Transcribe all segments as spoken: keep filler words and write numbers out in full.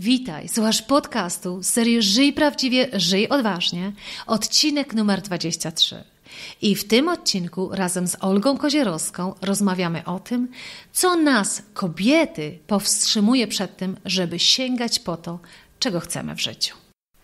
Witaj, słuchasz podcastu z serii Żyj Prawdziwie, Żyj Odważnie, odcinek numer dwadzieścia trzy. I w tym odcinku razem z Olgą Kozierowską rozmawiamy o tym, co nas, kobiety, powstrzymuje przed tym, żeby sięgać po to, czego chcemy w życiu.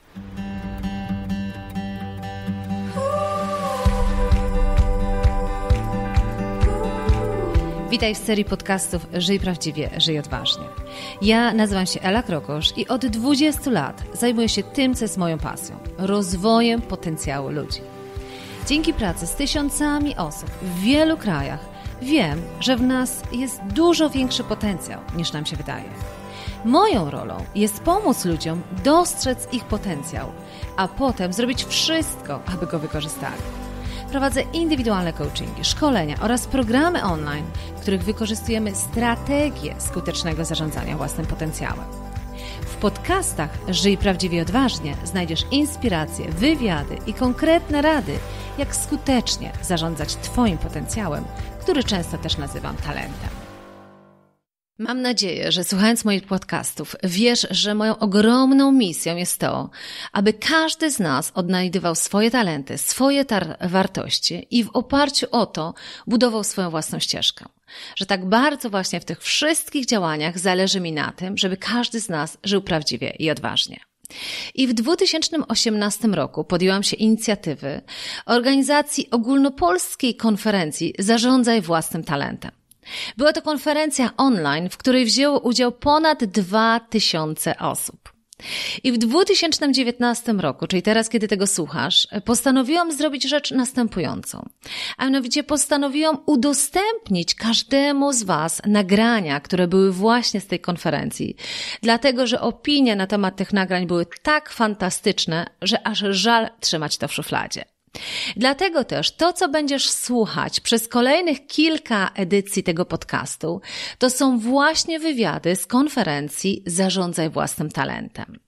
Witaj w serii podcastów Żyj Prawdziwie, Żyj Odważnie. Ja nazywam się Ela Krokosz i od dwudziestu lat zajmuję się tym, co jest moją pasją – rozwojem potencjału ludzi. Dzięki pracy z tysiącami osób w wielu krajach wiem, że w nas jest dużo większy potencjał, niż nam się wydaje. Moją rolą jest pomóc ludziom dostrzec ich potencjał, a potem zrobić wszystko, aby go wykorzystali. Prowadzę indywidualne coachingi, szkolenia oraz programy online, w których wykorzystujemy strategię skutecznego zarządzania własnym potencjałem. W podcastach Żyj Prawdziwie Odważnie znajdziesz inspiracje, wywiady i konkretne rady, jak skutecznie zarządzać Twoim potencjałem, który często też nazywam talentem. Mam nadzieję, że słuchając moich podcastów wiesz, że moją ogromną misją jest to, aby każdy z nas odnajdywał swoje talenty, swoje tar- wartości i w oparciu o to budował swoją własną ścieżkę. Że tak bardzo właśnie w tych wszystkich działaniach zależy mi na tym, żeby każdy z nas żył prawdziwie i odważnie. I w dwa tysiące osiemnastym roku podjęłam się inicjatywy organizacji ogólnopolskiej konferencji Zarządzaj Własnym Talentem. Była to konferencja online, w której wzięło udział ponad dwa tysiące osób. I w dwa tysiące dziewiętnastym roku, czyli teraz, kiedy tego słuchasz, postanowiłam zrobić rzecz następującą. A mianowicie postanowiłam udostępnić każdemu z Was nagrania, które były właśnie z tej konferencji. Dlatego, że opinie na temat tych nagrań były tak fantastyczne, że aż żal trzymać to w szufladzie. Dlatego też to, co będziesz słuchać przez kolejnych kilka edycji tego podcastu, to są właśnie wywiady z konferencji Zarządzaj Własnym Talentem.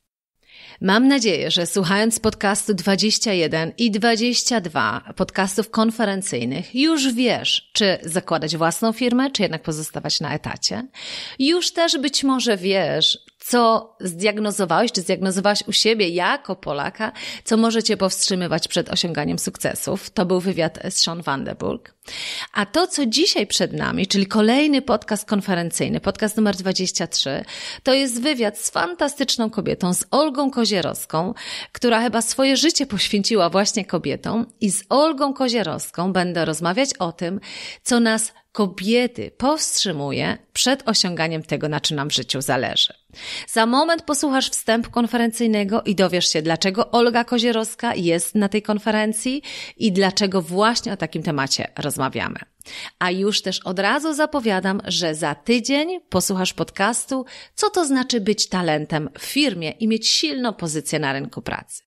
Mam nadzieję, że słuchając podcastu dwadzieścia jeden i dwadzieścia dwa, podcastów konferencyjnych, już wiesz, czy zakładać własną firmę, czy jednak pozostawać na etacie. Już też być może wiesz, co zdiagnozowałeś, czy zdiagnozowałaś u siebie jako Polaka, co może Cię powstrzymywać przed osiąganiem sukcesów. To był wywiad z Sean Vanderburg. A to, co dzisiaj przed nami, czyli kolejny podcast konferencyjny, podcast numer dwadzieścia trzy, to jest wywiad z fantastyczną kobietą, z Olgą Kozierowską, która chyba swoje życie poświęciła właśnie kobietom, i z Olgą Kozierowską będę rozmawiać o tym, co nas kobiety powstrzymuje przed osiąganiem tego, na czym nam w życiu zależy. Za moment posłuchasz wstępu konferencyjnego i dowiesz się, dlaczego Olga Kozierowska jest na tej konferencji i dlaczego właśnie o takim temacie rozmawiamy. A już też od razu zapowiadam, że za tydzień posłuchasz podcastu, co to znaczy być talentem w firmie i mieć silną pozycję na rynku pracy.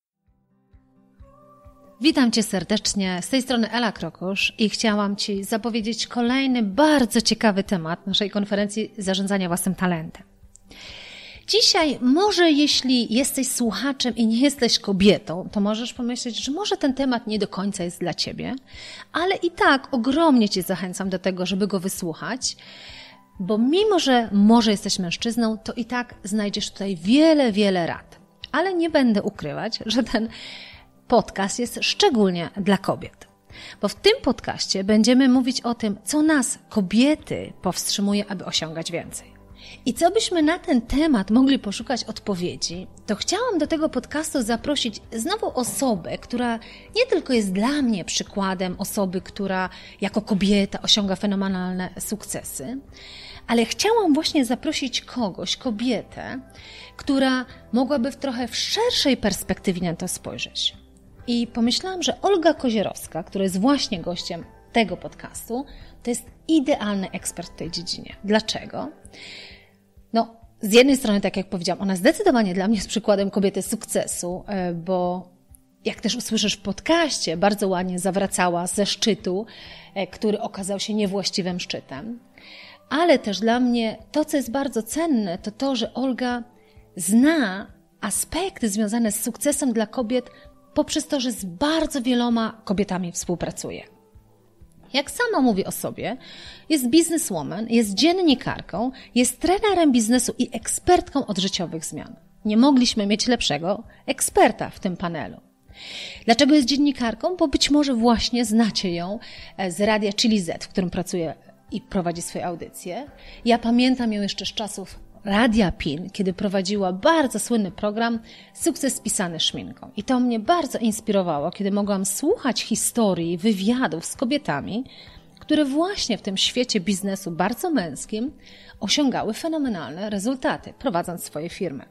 Witam Cię serdecznie, z tej strony Ela Krokosz i chciałam Ci zapowiedzieć kolejny bardzo ciekawy temat naszej konferencji Zarządzania Własnym Talentem. Dzisiaj może jeśli jesteś słuchaczem i nie jesteś kobietą, to możesz pomyśleć, że może ten temat nie do końca jest dla Ciebie, ale i tak ogromnie Cię zachęcam do tego, żeby go wysłuchać, bo mimo, że może jesteś mężczyzną, to i tak znajdziesz tutaj wiele, wiele rad. Ale nie będę ukrywać, że ten podcast jest szczególnie dla kobiet. Bo w tym podcaście będziemy mówić o tym, co nas, kobiety, powstrzymuje, aby osiągać więcej. I co byśmy na ten temat mogli poszukać odpowiedzi, to chciałam do tego podcastu zaprosić znowu osobę, która nie tylko jest dla mnie przykładem osoby, która jako kobieta osiąga fenomenalne sukcesy, ale chciałam właśnie zaprosić kogoś, kobietę, która mogłaby w trochę w szerszej perspektywie na to spojrzeć. I pomyślałam, że Olga Kozierowska, która jest właśnie gościem tego podcastu, to jest idealny ekspert w tej dziedzinie. Dlaczego? No, z jednej strony, tak jak powiedziałam, ona zdecydowanie dla mnie jest przykładem kobiety sukcesu, bo jak też usłyszysz w podcaście, bardzo ładnie zawracała ze szczytu, który okazał się niewłaściwym szczytem. Ale też dla mnie to, co jest bardzo cenne, to to, że Olga zna aspekty związane z sukcesem dla kobiet poprzez to, że z bardzo wieloma kobietami współpracuje. Jak sama mówi o sobie, jest bizneswoman, jest dziennikarką, jest trenerem biznesu i ekspertką od życiowych zmian. Nie mogliśmy mieć lepszego eksperta w tym panelu. Dlaczego jest dziennikarką? Bo być może właśnie znacie ją z radia Chili Z, w którym pracuje i prowadzi swoje audycje. Ja pamiętam ją jeszcze z czasów Radia P I N, kiedy prowadziła bardzo słynny program Sukces pisany szminką. I to mnie bardzo inspirowało, kiedy mogłam słuchać historii, wywiadów z kobietami, które właśnie w tym świecie biznesu bardzo męskim osiągały fenomenalne rezultaty, prowadząc swoje firmy.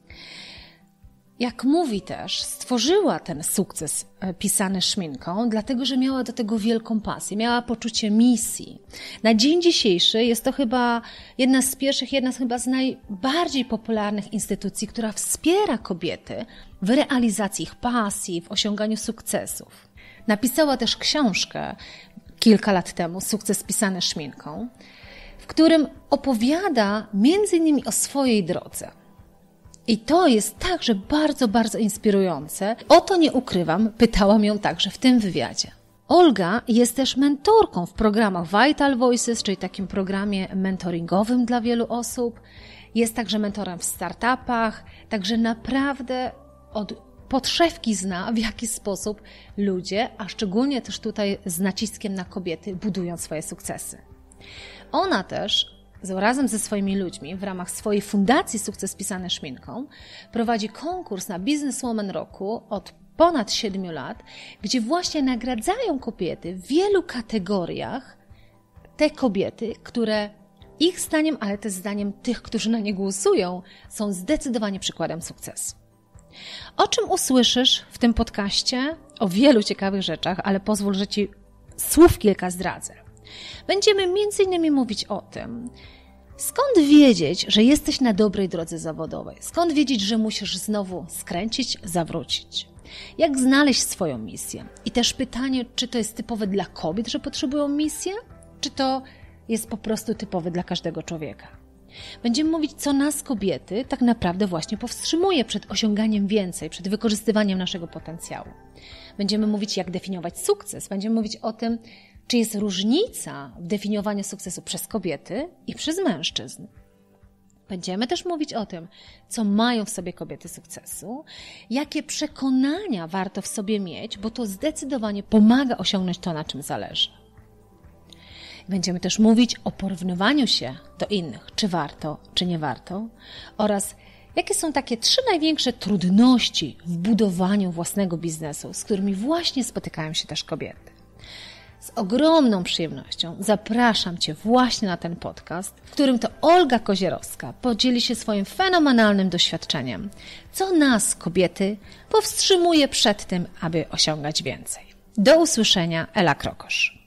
Jak mówi też, stworzyła ten sukces pisany szminką, dlatego że miała do tego wielką pasję, miała poczucie misji. Na dzień dzisiejszy jest to chyba jedna z pierwszych, jedna z chyba z najbardziej popularnych instytucji, która wspiera kobiety w realizacji ich pasji, w osiąganiu sukcesów. Napisała też książkę kilka lat temu, Sukces pisany szminką, w którym opowiada między innymi o swojej drodze. I to jest także bardzo, bardzo inspirujące. O to nie ukrywam, pytałam ją także w tym wywiadzie. Olga jest też mentorką w programach Vital Voices, czyli takim programie mentoringowym dla wielu osób. Jest także mentorem w startupach, także naprawdę od podszewki zna, w jaki sposób ludzie, a szczególnie też tutaj z naciskiem na kobiety, budują swoje sukcesy. Ona też razem ze swoimi ludźmi w ramach swojej fundacji Sukces pisany szminką prowadzi konkurs na Businesswoman Roku od ponad siedmiu lat, gdzie właśnie nagradzają kobiety w wielu kategoriach, te kobiety, które ich zdaniem, ale też zdaniem tych, którzy na nie głosują, są zdecydowanie przykładem sukcesu. O czym usłyszysz w tym podcaście? O wielu ciekawych rzeczach, ale pozwól, że Ci słów kilka zdradzę. Będziemy między innymi mówić o tym, skąd wiedzieć, że jesteś na dobrej drodze zawodowej, skąd wiedzieć, że musisz znowu skręcić, zawrócić, jak znaleźć swoją misję. I też pytanie, czy to jest typowe dla kobiet, że potrzebują misję, czy to jest po prostu typowe dla każdego człowieka. Będziemy mówić, co nas kobiety tak naprawdę właśnie powstrzymuje przed osiąganiem więcej, przed wykorzystywaniem naszego potencjału. Będziemy mówić, jak definiować sukces, będziemy mówić o tym, czy jest różnica w definiowaniu sukcesu przez kobiety i przez mężczyzn. Będziemy też mówić o tym, co mają w sobie kobiety sukcesu, jakie przekonania warto w sobie mieć, bo to zdecydowanie pomaga osiągnąć to, na czym zależy. Będziemy też mówić o porównywaniu się do innych, czy warto, czy nie warto, oraz jakie są takie trzy największe trudności w budowaniu własnego biznesu, z którymi właśnie spotykają się też kobiety. Z ogromną przyjemnością zapraszam Cię właśnie na ten podcast, w którym to Olga Kozierowska podzieli się swoim fenomenalnym doświadczeniem, co nas, kobiety, powstrzymuje przed tym, aby osiągać więcej. Do usłyszenia, Ela Krokosz.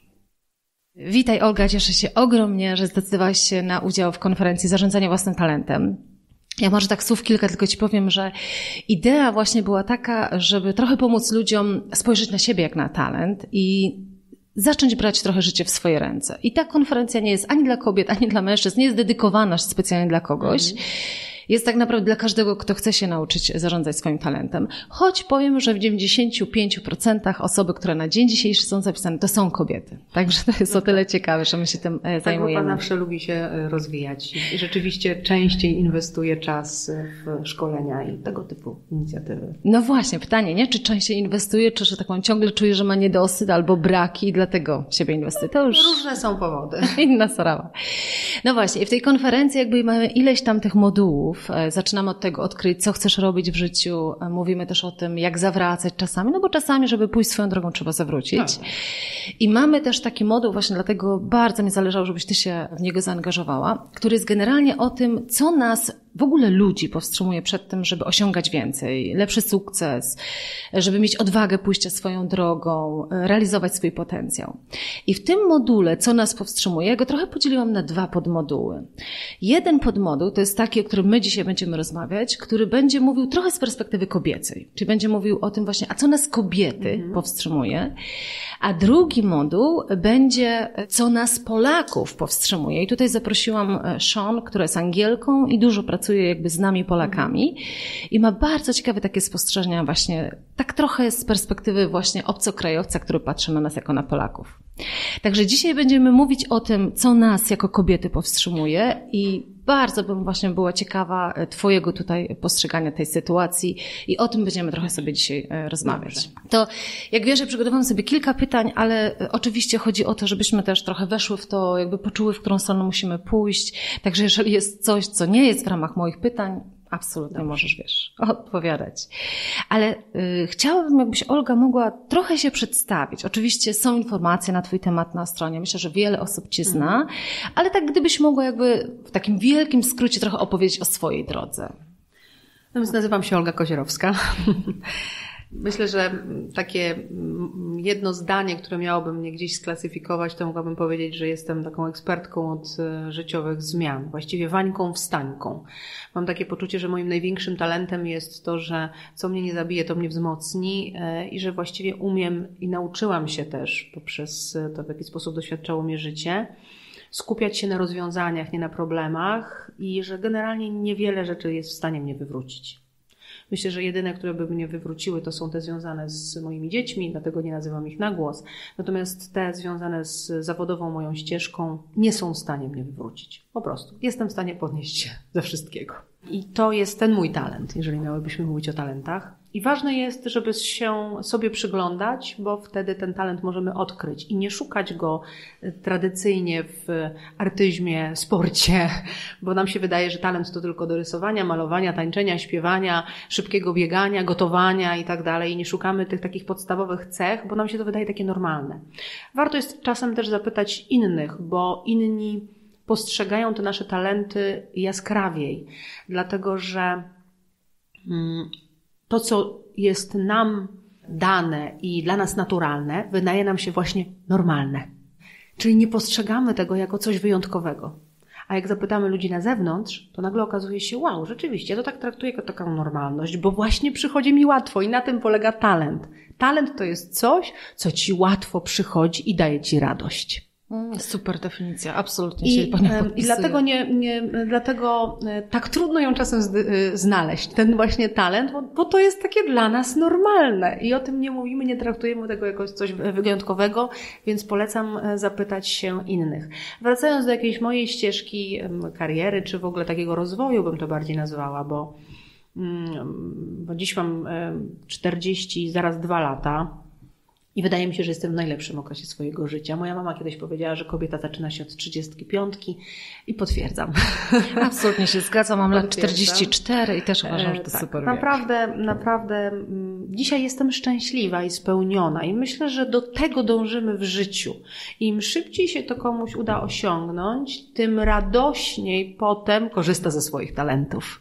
Witaj Olga, cieszę się ogromnie, że zdecydowałaś się na udział w konferencji Zarządzanie własnym talentem. Ja może tak słów kilka, tylko Ci powiem, że idea właśnie była taka, żeby trochę pomóc ludziom spojrzeć na siebie jak na talent i zacząć brać trochę życie w swoje ręce. I ta konferencja nie jest ani dla kobiet, ani dla mężczyzn, nie jest dedykowana specjalnie dla kogoś. Mm. Jest tak naprawdę dla każdego, kto chce się nauczyć zarządzać swoim talentem. Choć powiem, że w dziewięćdziesięciu pięciu procentach osoby, które na dzień dzisiejszy są zapisane, to są kobiety. Także to jest o tyle ciekawe, że my się tym zajmujemy. Ta grupa zawsze lubi się rozwijać i rzeczywiście częściej inwestuje czas w szkolenia i tego typu inicjatywy. No właśnie, pytanie, nie? Czy częściej inwestuje, czy, że tak powiem, ciągle czuje, że ma niedosyt albo braki i dlatego siebie inwestuje. To już różne są powody. Inna sprawa. No właśnie, i w tej konferencji jakby mamy ileś tam tych modułów. Zaczynamy od tego odkryć, co chcesz robić w życiu. Mówimy też o tym, jak zawracać czasami, no bo czasami, żeby pójść swoją drogą, trzeba zawrócić. Tak. I mamy też taki moduł, właśnie dlatego bardzo mi zależało, żebyś ty się w niego zaangażowała, który jest generalnie o tym, co nas w ogóle ludzi powstrzymuje przed tym, żeby osiągać więcej, lepszy sukces, żeby mieć odwagę pójścia swoją drogą, realizować swój potencjał. I w tym module, co nas powstrzymuje, ja go trochę podzieliłam na dwa podmoduły. Jeden podmoduł to jest taki, o którym my dzisiaj będziemy rozmawiać, który będzie mówił trochę z perspektywy kobiecej, czyli będzie mówił o tym właśnie, a co nas kobiety mhm. powstrzymuje, a drugi moduł będzie, co nas Polaków powstrzymuje. I tutaj zaprosiłam Sean, która jest Angielką i dużo pracuje jakby z nami Polakami i ma bardzo ciekawe takie spostrzeżenia właśnie, tak trochę z perspektywy właśnie obcokrajowca, który patrzy na nas jako na Polaków. Także dzisiaj będziemy mówić o tym, co nas jako kobiety powstrzymuje i bardzo bym właśnie była ciekawa twojego tutaj postrzegania tej sytuacji i o tym będziemy trochę sobie dzisiaj rozmawiać. Dobrze. To jak wiesz, ja przygotowałam sobie kilka pytań, ale oczywiście chodzi o to, żebyśmy też trochę weszły w to, jakby poczuły, w którą stronę musimy pójść. Także jeżeli jest coś, co nie jest w ramach moich pytań, absolutnie Dobrze. Możesz, wiesz, odpowiadać. Ale y, chciałabym, jakbyś, Olga, mogła trochę się przedstawić. Oczywiście są informacje na twój temat na stronie. Myślę, że wiele osób cię zna, mm. ale tak gdybyś mogła jakby w takim wielkim skrócie trochę opowiedzieć o swojej drodze. No, więc nazywam się Olga Kozierowska. Myślę, że takie jedno zdanie, które miałoby mnie gdzieś sklasyfikować, to mogłabym powiedzieć, że jestem taką ekspertką od życiowych zmian, właściwie Wańką wstańką. Mam takie poczucie, że moim największym talentem jest to, że co mnie nie zabije, to mnie wzmocni i że właściwie umiem i nauczyłam się też poprzez to, w jaki sposób doświadczało mnie życie, skupiać się na rozwiązaniach, nie na problemach i że generalnie niewiele rzeczy jest w stanie mnie wywrócić. Myślę, że jedyne, które by mnie wywróciły, to są te związane z moimi dziećmi, dlatego nie nazywam ich na głos. Natomiast te związane z zawodową moją ścieżką nie są w stanie mnie wywrócić. Po prostu. Jestem w stanie podnieść się ze wszystkiego. I to jest ten mój talent, jeżeli miałybyśmy mówić o talentach. I ważne jest, żeby się sobie przyglądać, bo wtedy ten talent możemy odkryć i nie szukać go tradycyjnie w artyzmie, sporcie, bo nam się wydaje, że talent to tylko do rysowania, malowania, tańczenia, śpiewania, szybkiego biegania, gotowania i tak dalej. I nie szukamy tych takich podstawowych cech, bo nam się to wydaje takie normalne. Warto jest czasem też zapytać innych, bo inni postrzegają te nasze talenty jaskrawiej, dlatego że to, co jest nam dane i dla nas naturalne, wydaje nam się właśnie normalne. Czyli nie postrzegamy tego jako coś wyjątkowego. A jak zapytamy ludzi na zewnątrz, to nagle okazuje się, wow, rzeczywiście, ja to tak traktuję jako taką normalność, bo właśnie przychodzi mi łatwo i na tym polega talent. Talent to jest coś, co ci łatwo przychodzi i daje ci radość. Super definicja, absolutnie I, się pani podpisuję. I dlatego, nie, nie, dlatego tak trudno ją czasem znaleźć, ten właśnie talent, bo, bo to jest takie dla nas normalne i o tym nie mówimy, nie traktujemy tego jako coś wyjątkowego, więc polecam zapytać się innych. Wracając do jakiejś mojej ścieżki kariery, czy w ogóle takiego rozwoju bym to bardziej nazwała, bo, bo dziś mam czterdzieści, zaraz dwa lata. I wydaje mi się, że jestem w najlepszym okresie swojego życia. Moja mama kiedyś powiedziała, że kobieta zaczyna się od trzydziestki piątki i potwierdzam. Absolutnie się zgadzam, mam lat czterdzieści cztery i też uważam, że to tak, super naprawdę, wiek. Naprawdę dzisiaj jestem szczęśliwa i spełniona i myślę, że do tego dążymy w życiu. Im szybciej się to komuś uda osiągnąć, tym radośniej potem korzysta ze swoich talentów.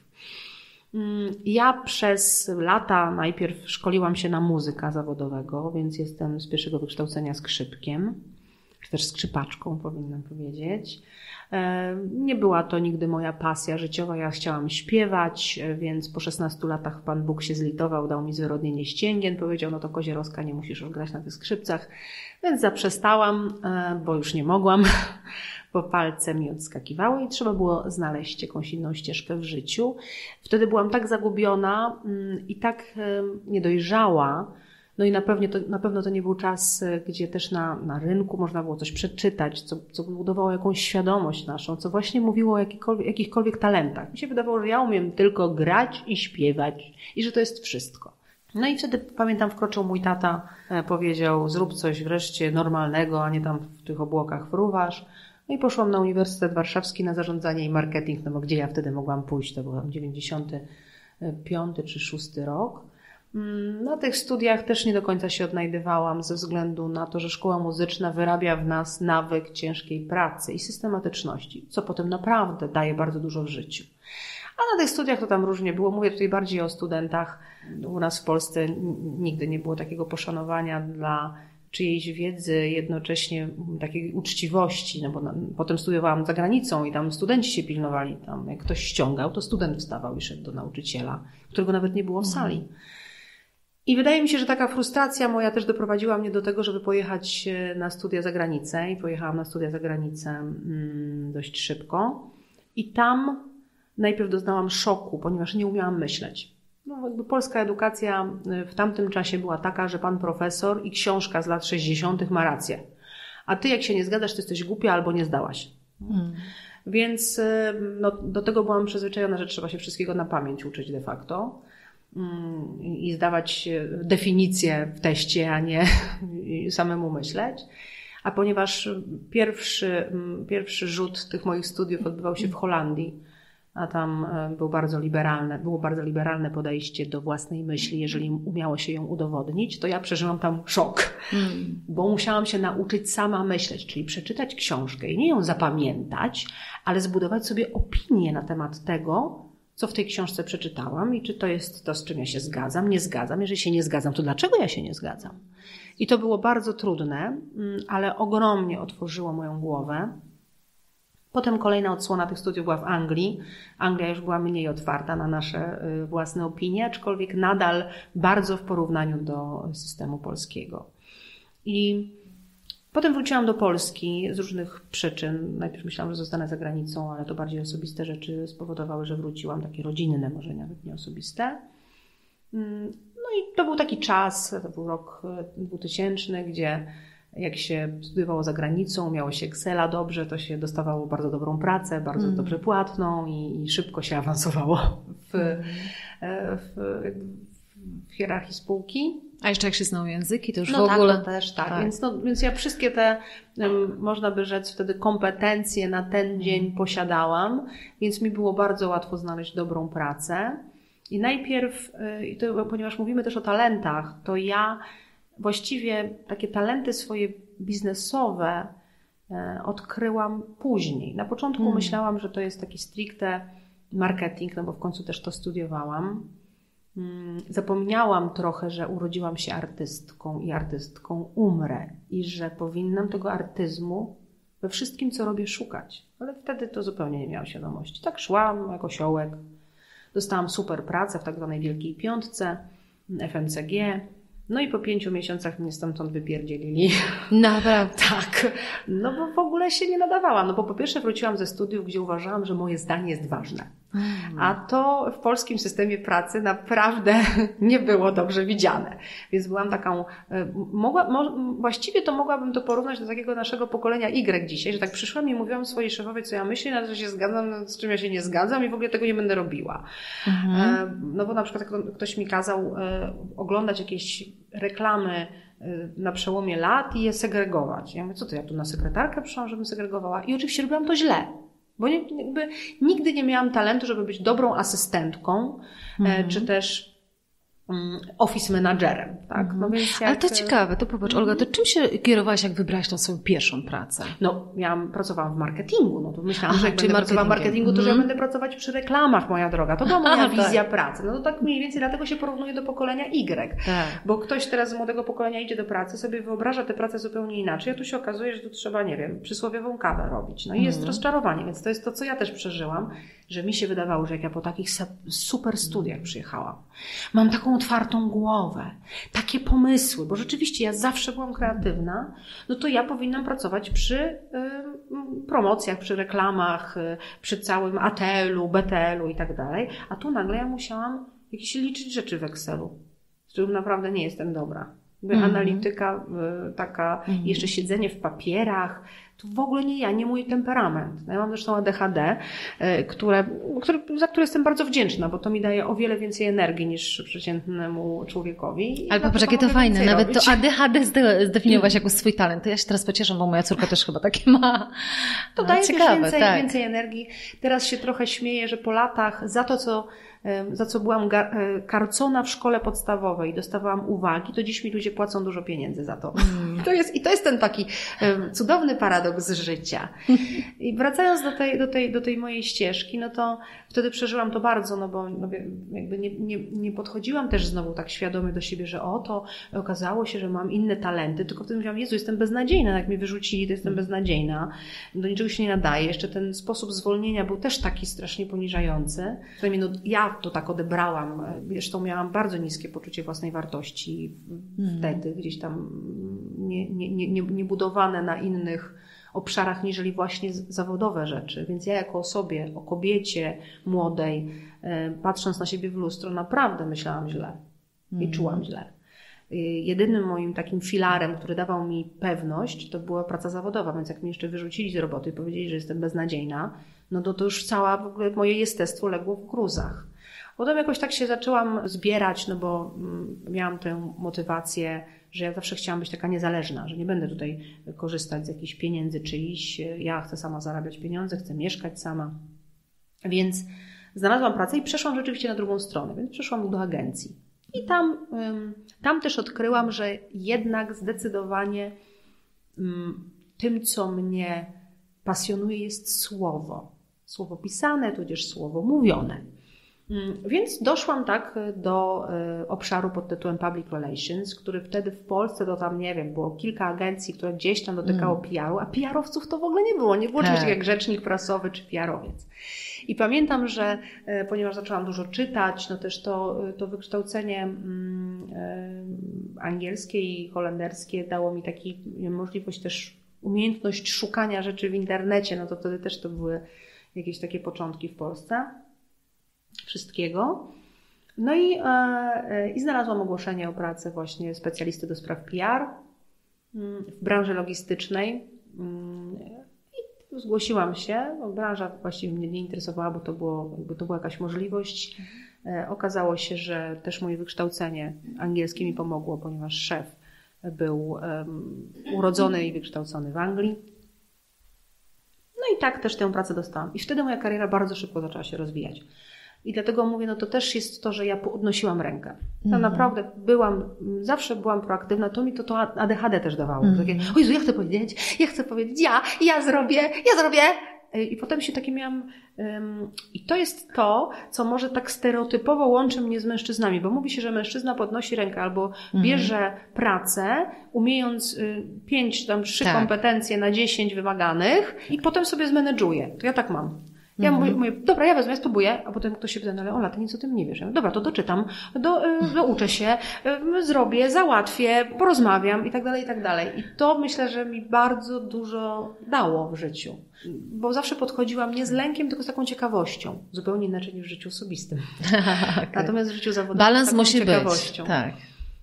Ja przez lata najpierw szkoliłam się na muzyka zawodowego, więc jestem z pierwszego wykształcenia skrzypkiem, czy też skrzypaczką powinnam powiedzieć. Nie była to nigdy moja pasja życiowa, ja chciałam śpiewać, więc po szesnastu latach Pan Bóg się zlitował, dał mi zwyrodnienie ścięgien, powiedział, no to Kozierowska, nie musisz już grać na tych skrzypcach, więc zaprzestałam, bo już nie mogłam, bo palce mi odskakiwały i trzeba było znaleźć jakąś inną ścieżkę w życiu. Wtedy byłam tak zagubiona i tak niedojrzała, no i na pewno to, na pewno to nie był czas, gdzie też na, na rynku można było coś przeczytać, co, co budowało jakąś świadomość naszą, co właśnie mówiło o jakichkolwiek, jakichkolwiek talentach. Mi się wydawało, że ja umiem tylko grać i śpiewać i że to jest wszystko. No i wtedy, pamiętam, wkroczył mój tata, powiedział, zrób coś wreszcie normalnego, a nie tam w tych obłokach fruwasz. No i poszłam na Uniwersytet Warszawski na zarządzanie i marketing, no bo gdzie ja wtedy mogłam pójść, to był dziewięćdziesiąty piąty czy szósty rok. Na tych studiach też nie do końca się odnajdywałam ze względu na to, że szkoła muzyczna wyrabia w nas nawyk ciężkiej pracy i systematyczności, co potem naprawdę daje bardzo dużo w życiu. A na tych studiach to tam różnie było. Mówię tutaj bardziej o studentach. U nas w Polsce nigdy nie było takiego poszanowania dla czyjejś wiedzy, jednocześnie takiej uczciwości, no bo na, potem studiowałam za granicą i tam studenci się pilnowali. Tam jak ktoś ściągał, to student wstawał i szedł do nauczyciela, którego nawet nie było w sali. I wydaje mi się, że taka frustracja moja też doprowadziła mnie do tego, żeby pojechać na studia za granicę i pojechałam na studia za granicę mm, dość szybko i tam najpierw doznałam szoku, ponieważ nie umiałam myśleć. No, jakby polska edukacja w tamtym czasie była taka, że pan profesor i książka z lat sześćdziesiątych ma rację. A ty jak się nie zgadzasz, to jesteś głupia albo nie zdałaś. Hmm. Więc no, do tego byłam przyzwyczajona, że trzeba się wszystkiego na pamięć uczyć de facto i zdawać definicję w teście, a nie samemu myśleć. A ponieważ pierwszy, pierwszy rzut tych moich studiów odbywał się w Holandii, a tam był bardzo liberalne, było bardzo liberalne podejście do własnej myśli, jeżeli umiało się ją udowodnić, to ja przeżyłam tam szok, hmm. bo musiałam się nauczyć sama myśleć, czyli przeczytać książkę i nie ją zapamiętać, ale zbudować sobie opinię na temat tego, co w tej książce przeczytałam i czy to jest to, z czym ja się zgadzam, nie zgadzam. Jeżeli się nie zgadzam, to dlaczego ja się nie zgadzam? I to było bardzo trudne, ale ogromnie otworzyło moją głowę. Potem kolejna odsłona tych studiów była w Anglii. Anglia już była mniej otwarta na nasze własne opinie, aczkolwiek nadal bardzo w porównaniu do systemu polskiego. I potem wróciłam do Polski z różnych przyczyn. Najpierw myślałam, że zostanę za granicą, ale to bardziej osobiste rzeczy spowodowały, że wróciłam, takie rodzinne, może nawet nie osobiste. No i to był taki czas, to był rok dwutysięczny, gdzie jak się studiowało za granicą, miało się Excela dobrze, to się dostawało bardzo dobrą pracę, bardzo mm. dobrze płatną i, i szybko się awansowało w, mm. w, w hierarchii spółki. A jeszcze jak się znało języki, to już no w ogóle... No tak, to też tak. tak. Więc, no, więc ja wszystkie te, um, można by rzec wtedy kompetencje na ten dzień posiadałam, więc mi było bardzo łatwo znaleźć dobrą pracę. I najpierw, i to, ponieważ mówimy też o talentach, to ja właściwie takie talenty swoje biznesowe odkryłam później. Na początku hmm. myślałam, że to jest taki stricte marketing, no bo w końcu też to studiowałam. Zapomniałam trochę, że urodziłam się artystką i artystką umrę i że powinnam tego artyzmu we wszystkim, co robię, szukać. Ale wtedy to zupełnie nie miałam świadomości. Tak szłam jak osiołek. Dostałam super pracę w tak zwanej Wielkiej Piątce, F M C G. No i po pięciu miesiącach mnie stamtąd wypierdzielili. Naprawdę? Tak. No bo w ogóle się nie nadawałam. No bo po pierwsze wróciłam ze studiów, gdzie uważałam, że moje zdanie jest ważne. Hmm. A to w polskim systemie pracy naprawdę nie było dobrze widziane. Więc byłam taką... Mogła, mo, właściwie to mogłabym to porównać do takiego naszego pokolenia Y dzisiaj, że tak przyszłam i mówiłam swojej szefowej, co ja myślę, na co się zgadzam, z czym ja się nie zgadzam i w ogóle tego nie będę robiła. Hmm. No bo na przykład ktoś mi kazał oglądać jakieś reklamy na przełomie lat i je segregować. Ja mówię, co to ja tu na sekretarkę przyszłam, żebym segregowała? I oczywiście robiłam to źle. Bo nie, jakby nigdy nie miałam talentu, żeby być dobrą asystentką, mm-hmm. czy też um, office managerem. Tak? Mm-hmm. No więc jak... Ale to ciekawe, to popatrz, Olga, to czym się kierowałaś, jak wybrałaś tą swoją pierwszą pracę? No, miałam, pracowałam w marketingu, no to myślałam, Aha, że jak będę pracowała w marketingu, to mm-hmm. że ja będę pracować przy reklamach, moja droga. To była moja Aha, wizja tak. pracy. No to tak mniej więcej dlatego się porównuje do pokolenia Y. Tak. Bo ktoś teraz z młodego pokolenia idzie do pracy, sobie wyobraża tę pracę zupełnie inaczej, a tu się okazuje, że tu trzeba, nie wiem, przysłowiową kawę robić. No i mm-hmm. jest rozczarowanie, więc to jest to, co ja też przeżyłam, że mi się wydawało, że jak ja po takich super studiach przyjechałam, mam taką otwartą głowę, takie pomysły, bo rzeczywiście ja zawsze byłam kreatywna, no to ja powinnam pracować przy y, promocjach, przy reklamach, y, przy całym A T L-u, B T L-u i tak dalej, a tu nagle ja musiałam jakieś liczyć rzeczy w Excelu, z którym naprawdę nie jestem dobra. Mm-hmm. Analityka y, taka, mm-hmm. jeszcze siedzenie w papierach, to w ogóle nie ja, nie mój temperament. Ja mam zresztą A D H D, które, które, za które jestem bardzo wdzięczna, bo to mi daje o wiele więcej energii niż przeciętnemu człowiekowi. Ale popatrz, jakie to fajne. Nawet robić. To A D H D zdefiniowałaś jako swój talent. To ja się teraz pocieszę, bo moja córka też chyba takie ma. To daje ciekawe, więcej, tak. więcej energii. Teraz się trochę śmieję, że po latach za to, co za co byłam karcona w szkole podstawowej i dostawałam uwagi, to dziś mi ludzie płacą dużo pieniędzy za to. Mm. to jest, I to jest ten taki cudowny paradoks z życia. I wracając do tej, do tej, do tej mojej ścieżki, no to wtedy przeżyłam to bardzo, no bo no jakby nie, nie, nie podchodziłam też znowu tak świadomie do siebie, że o, to okazało się, że mam inne talenty, tylko wtedy mówiłam, Jezu, jestem beznadziejna, jak mnie wyrzucili, to jestem beznadziejna, do niczego się nie nadaje. Jeszcze ten sposób zwolnienia był też taki strasznie poniżający. Przynajmniej no, ja to tak odebrałam. Zresztą miałam bardzo niskie poczucie własnej wartości mm. wtedy, gdzieś tam nie, nie, nie, nie budowane na innych obszarach, niżeli właśnie zawodowe rzeczy. Więc ja jako osobie, o kobiecie młodej, patrząc na siebie w lustro, naprawdę myślałam źle i mm. czułam źle. jedynym moim takim filarem, który dawał mi pewność, to była praca zawodowa, więc jak mnie jeszcze wyrzucili z roboty i powiedzieli, że jestem beznadziejna, no to, to już cała w ogóle moje jestestwo legło w gruzach. Potem jakoś tak się zaczęłam zbierać, no bo miałam tę motywację, że ja zawsze chciałam być taka niezależna, że nie będę tutaj korzystać z jakichś pieniędzy czyichś, ja chcę sama zarabiać pieniądze, chcę mieszkać sama. Więc znalazłam pracę i przeszłam rzeczywiście na drugą stronę, więc przeszłam do agencji. I tam, tam też odkryłam, że jednak zdecydowanie tym, co mnie pasjonuje, jest słowo. Słowo pisane, tudzież słowo mówione. Więc doszłam tak do obszaru pod tytułem Public Relations, który wtedy w Polsce to tam, nie wiem, było kilka agencji, które gdzieś tam dotykało mm. P R u, a P R owców to w ogóle nie było. Nie było czegoś takiego jak rzecznik prasowy czy P R owiec. I pamiętam, że ponieważ zaczęłam dużo czytać, no też to, to wykształcenie angielskie i holenderskie dało mi taki możliwość też, umiejętność szukania rzeczy w internecie, no to wtedy też to były jakieś takie początki w Polsce. Wszystkiego. No i, e, i znalazłam ogłoszenie o pracę właśnie specjalisty do spraw P R w branży logistycznej i zgłosiłam się. Branża właściwie mnie nie interesowała, bo to, było, bo to była jakaś możliwość. E, okazało się, że też moje wykształcenie angielskie mi pomogło, ponieważ szef był um, urodzony i wykształcony w Anglii. No i tak też tę pracę dostałam. I wtedy moja kariera bardzo szybko zaczęła się rozwijać. I dlatego mówię, no to też jest to, że ja podnosiłam rękę. To mm. naprawdę byłam, zawsze byłam proaktywna, to mi to, to A D H D też dawało. Mm. Takie, o Jezu, ja chcę powiedzieć, ja chcę powiedzieć, ja, ja zrobię, ja zrobię. I potem się takie miałam, um, i to jest to, co może tak stereotypowo łączy mnie z mężczyznami, bo mówi się, że mężczyzna podnosi rękę albo bierze mm. pracę, umiejąc y, pięć, tam trzy tak. kompetencje na dziesięć wymaganych i potem sobie zmenedżuje. To ja tak mam. Ja mm-hmm. mówię, mówię, dobra, ja wezmę, ja spróbuję, a potem ktoś się pyta, no ale Ola, ty nic o tym nie wiesz. Ja mówię, dobra, to doczytam, do, y, douczę się, y, zrobię, załatwię, porozmawiam i tak dalej, i tak dalej. I to myślę, że mi bardzo dużo dało w życiu. Bo zawsze podchodziłam nie z lękiem, tylko z taką ciekawością. Zupełnie inaczej niż w życiu osobistym. Okay. Natomiast w życiu zawodowym balans z taką musi ciekawością. Być. Tak.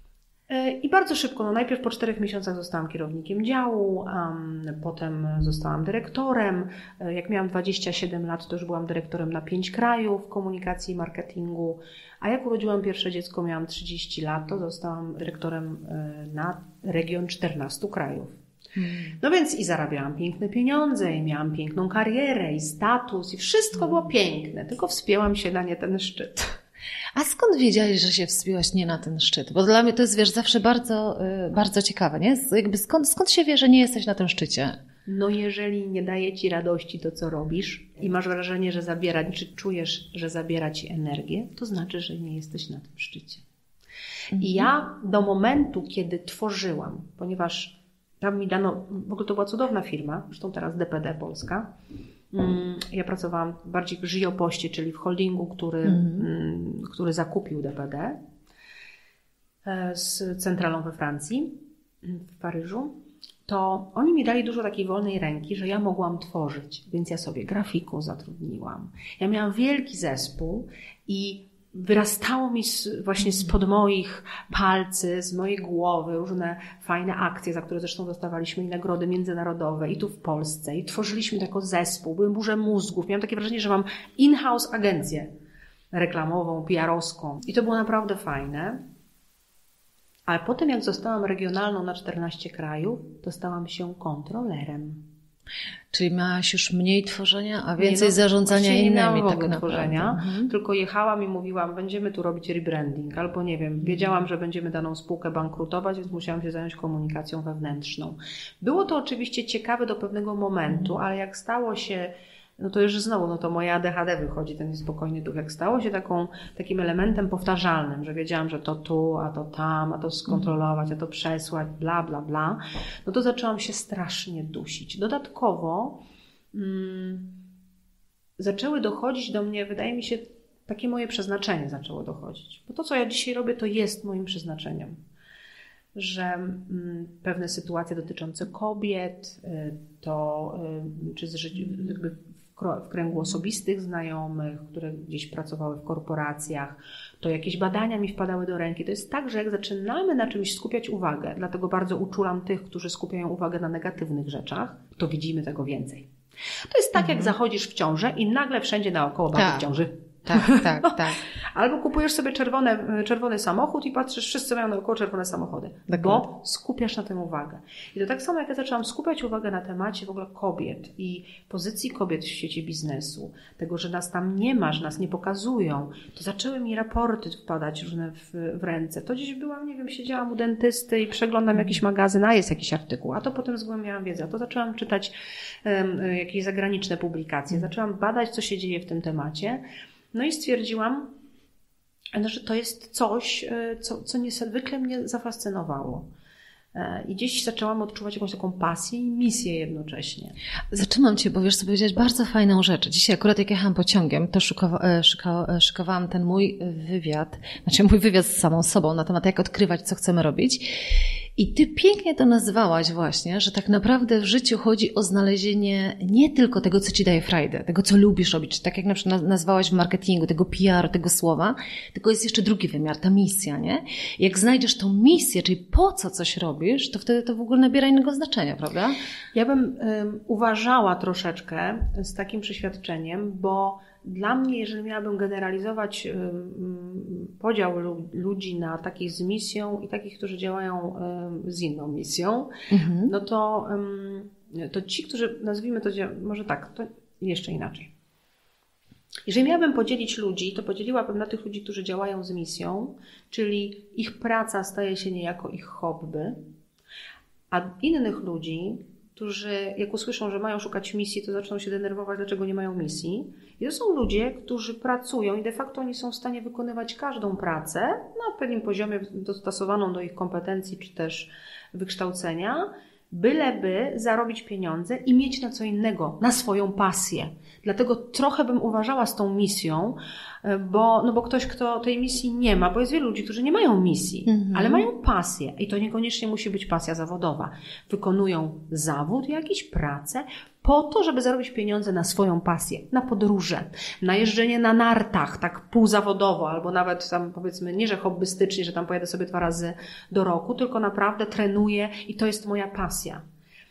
I bardzo szybko, no najpierw po czterech miesiącach zostałam kierownikiem działu, um, potem zostałam dyrektorem. Jak miałam dwadzieścia siedem lat, to już byłam dyrektorem na pięć krajów komunikacji i marketingu. A jak urodziłam pierwsze dziecko, miałam trzydzieści lat, to zostałam dyrektorem na region czternastu krajów. Hmm. No więc i zarabiałam piękne pieniądze, i miałam piękną karierę, i status, i wszystko było piękne, tylko wspięłam się na nie ten szczyt. A skąd wiedziałeś, że się wspiłaś nie na ten szczyt? Bo dla mnie to jest, wiesz, zawsze bardzo, bardzo ciekawe, nie? Jakby skąd, skąd się wie, że nie jesteś na tym szczycie? No jeżeli nie daje ci radości to, co robisz i masz wrażenie, że zabiera, czy czujesz, że zabiera ci energię, to znaczy, że nie jesteś na tym szczycie. Mhm. I ja do momentu, kiedy tworzyłam, ponieważ tam mi dano, w ogóle to była cudowna firma, zresztą teraz D P D Polska, ja pracowałam bardziej w Żyjopoście, czyli w holdingu, który, mm. który zakupił D P D z centralą we Francji, w Paryżu. To oni mi dali dużo takiej wolnej ręki, że ja mogłam tworzyć, więc ja sobie grafików zatrudniłam. Ja miałam wielki zespół i wyrastało mi z, właśnie spod moich palcy, z mojej głowy różne fajne akcje, za które zresztą dostawaliśmy i nagrody międzynarodowe i tu w Polsce i tworzyliśmy jako zespół, były burze mózgów. Miałam takie wrażenie, że mam in-house agencję reklamową, P R owską i to było naprawdę fajne. Ale potem jak zostałam regionalną na czternaście krajów, to stałam się kontrolerem. Czyli miałaś już mniej tworzenia, a więcej nie, no, zarządzania innymi. Nie miałam w ogóle tak tworzenia, mhm. tylko jechałam i mówiłam, będziemy tu robić rebranding, albo nie wiem, wiedziałam, że będziemy daną spółkę bankrutować, więc musiałam się zająć komunikacją wewnętrzną. Było to oczywiście ciekawe do pewnego momentu, mhm. ale jak stało się, no to już znowu, no to moja A D H D wychodzi, ten niespokojny duch, jak stało się taką, takim elementem powtarzalnym, że wiedziałam, że to tu, a to tam, a to skontrolować, a to przesłać, bla, bla, bla, no to zaczęłam się strasznie dusić. Dodatkowo mm, zaczęły dochodzić do mnie, wydaje mi się, takie moje przeznaczenie zaczęło dochodzić. Bo to, co ja dzisiaj robię, to jest moim przeznaczeniem. Że mm, pewne sytuacje dotyczące kobiet, y, to y, czy z, jakby w kręgu osobistych znajomych, które gdzieś pracowały w korporacjach, to jakieś badania mi wpadały do ręki. To jest tak, że jak zaczynamy na czymś skupiać uwagę, dlatego bardzo uczulam tych, którzy skupiają uwagę na negatywnych rzeczach, to widzimy tego więcej. To jest tak, mhm. jak zachodzisz w ciążę i nagle wszędzie naokoło bawisz w ciąży. Tak, tak, no. tak. Albo kupujesz sobie czerwone, czerwony samochód i patrzysz, wszyscy mają naokoło czerwone samochody, Dokładnie. bo skupiasz na tym uwagę. I to tak samo, jak ja zaczęłam skupiać uwagę na temacie w ogóle kobiet i pozycji kobiet w świecie biznesu, tego, że nas tam nie ma, że nas nie pokazują, to zaczęły mi raporty wpadać różne w, w ręce. To gdzieś byłam, nie wiem, siedziałam u dentysty i przeglądam jakiś magazyn, a jest jakiś artykuł, a to potem zgłębiałam wiedzę, a to zaczęłam czytać um, jakieś zagraniczne publikacje, zaczęłam badać, co się dzieje w tym temacie. No i stwierdziłam, że to jest coś, co, co niezwykle mnie zafascynowało. I gdzieś zaczęłam odczuwać jakąś taką pasję i misję jednocześnie. Zaczynam Cię, bo wiesz, co powiedziałeś bardzo fajną rzecz. Dzisiaj akurat jak jechałam pociągiem, to szykowa, szyka, szykowałam ten mój wywiad, znaczy mój wywiad z samą sobą na temat jak odkrywać, co chcemy robić. I Ty pięknie to nazwałaś właśnie, że tak naprawdę w życiu chodzi o znalezienie nie tylko tego, co Ci daje frajdę, tego, co lubisz robić, tak jak na przykład nazwałaś w marketingu, tego P R, tego słowa, tylko jest jeszcze drugi wymiar, ta misja, nie? Jak znajdziesz tą misję, czyli po co coś robisz, to wtedy to w ogóle nabiera innego znaczenia, prawda? Ja bym um, uważała troszeczkę z takim przeświadczeniem, bo dla mnie, jeżeli miałabym generalizować um, podział ludzi na takich z misją i takich, którzy działają um, z inną misją, mhm. no to, um, to ci, którzy, nazwijmy to, może tak, to jeszcze inaczej. Jeżeli miałabym podzielić ludzi, to podzieliłabym na tych ludzi, którzy działają z misją, czyli ich praca staje się niejako ich hobby, a innych ludzi, którzy jak usłyszą, że mają szukać misji, to zaczną się denerwować, dlaczego nie mają misji. I to są ludzie, którzy pracują i de facto oni są w stanie wykonywać każdą pracę na pewnym poziomie dostosowaną do ich kompetencji czy też wykształcenia, byleby zarobić pieniądze i mieć na co innego, na swoją pasję. Dlatego trochę bym uważała z tą misją, bo, no bo ktoś, kto tej misji nie ma, bo jest wielu ludzi, którzy nie mają misji, mhm. ale mają pasję i to niekoniecznie musi być pasja zawodowa. Wykonują zawód, jakiś pracę po to, żeby zarobić pieniądze na swoją pasję, na podróże, na jeżdżenie na nartach, tak półzawodowo, albo nawet tam powiedzmy nie, że hobbystycznie, że tam pojadę sobie dwa razy do roku, tylko naprawdę trenuję i to jest moja pasja.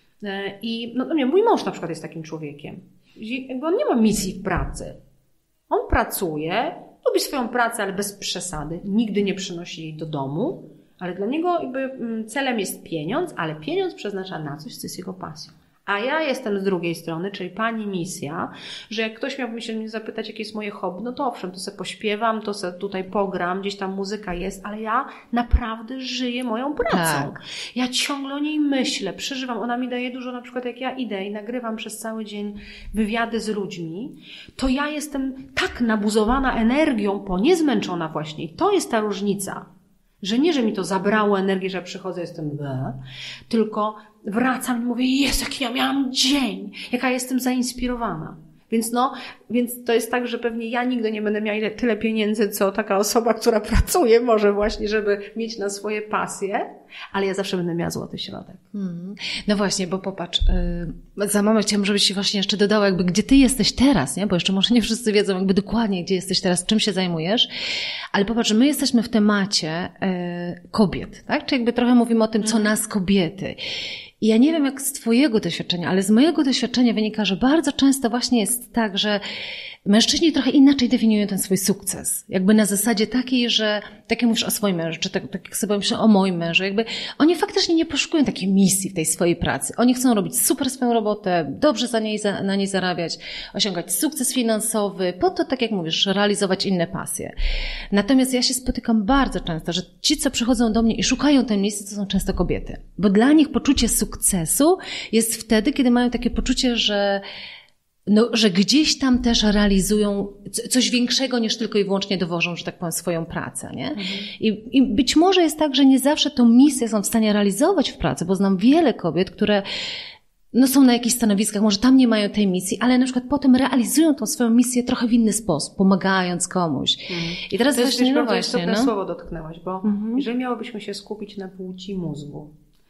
I no nie, mój mąż na przykład jest takim człowiekiem. Jakby on nie ma misji w pracy. On pracuje, lubi swoją pracę, ale bez przesady. Nigdy nie przynosi jej do domu, ale dla niego jakby celem jest pieniądz, ale pieniądz przeznacza na coś, co jest jego pasją. A ja jestem z drugiej strony, czyli pani misja, że jak ktoś miałby się mnie zapytać, jakie jest moje hobby, no to owszem, to sobie pośpiewam, to sobie tutaj pogram, gdzieś tam muzyka jest, ale ja naprawdę żyję moją pracą. Tak. Ja ciągle o niej myślę, przeżywam, ona mi daje dużo, na przykład jak ja idę i nagrywam przez cały dzień wywiady z ludźmi, to ja jestem tak nabuzowana energią, po niezmęczona właśnie. I to jest ta różnica. Że nie, że mi to zabrało energię, że ja przychodzę, jestem bleh, tylko wracam i mówię, Jezu, jaki ja miałam dzień, jaka jestem zainspirowana. Więc no, więc to jest tak, że pewnie ja nigdy nie będę miała tyle pieniędzy, co taka osoba, która pracuje może właśnie, żeby mieć na swoje pasje, ale ja zawsze będę miała złoty środek. Hmm. No właśnie, bo popatrz, yy, za moment chciałam, żebyś się właśnie jeszcze dodała, jakby gdzie ty jesteś teraz, nie? Bo jeszcze może nie wszyscy wiedzą jakby dokładnie, gdzie jesteś teraz, czym się zajmujesz, ale popatrz, że my jesteśmy w temacie yy, kobiet, tak? Czy jakby trochę mówimy o tym, co nas kobiety. I ja nie wiem jak z twojego doświadczenia, ale z mojego doświadczenia wynika, że bardzo często właśnie jest tak, że mężczyźni trochę inaczej definiują ten swój sukces. Jakby na zasadzie takiej, że tak jak mówisz o swoim mężu, czy tak, tak jak sobie myślę o moim mężu, jakby oni faktycznie nie poszukują takiej misji w tej swojej pracy. Oni chcą robić super swoją robotę, dobrze za niej, za, na niej zarabiać, osiągać sukces finansowy, po to, tak jak mówisz, realizować inne pasje. Natomiast ja się spotykam bardzo często, że ci, co przychodzą do mnie i szukają tej misji, to są często kobiety. Bo dla nich poczucie sukcesu jest wtedy, kiedy mają takie poczucie, że no, że gdzieś tam też realizują coś większego niż tylko i wyłącznie dowożą, że tak powiem, swoją pracę, nie? Mhm. I, I być może jest tak, że nie zawsze tą misję są w stanie realizować w pracy, bo znam wiele kobiet, które no są na jakichś stanowiskach, może tam nie mają tej misji, ale na przykład potem realizują tą swoją misję trochę w inny sposób, pomagając komuś. Mhm. I teraz to właśnie, jest no bardzo właśnie, istotne no. słowo dotknęłaś, bo mhm. jeżeli miałobyśmy się skupić na płci mózgu,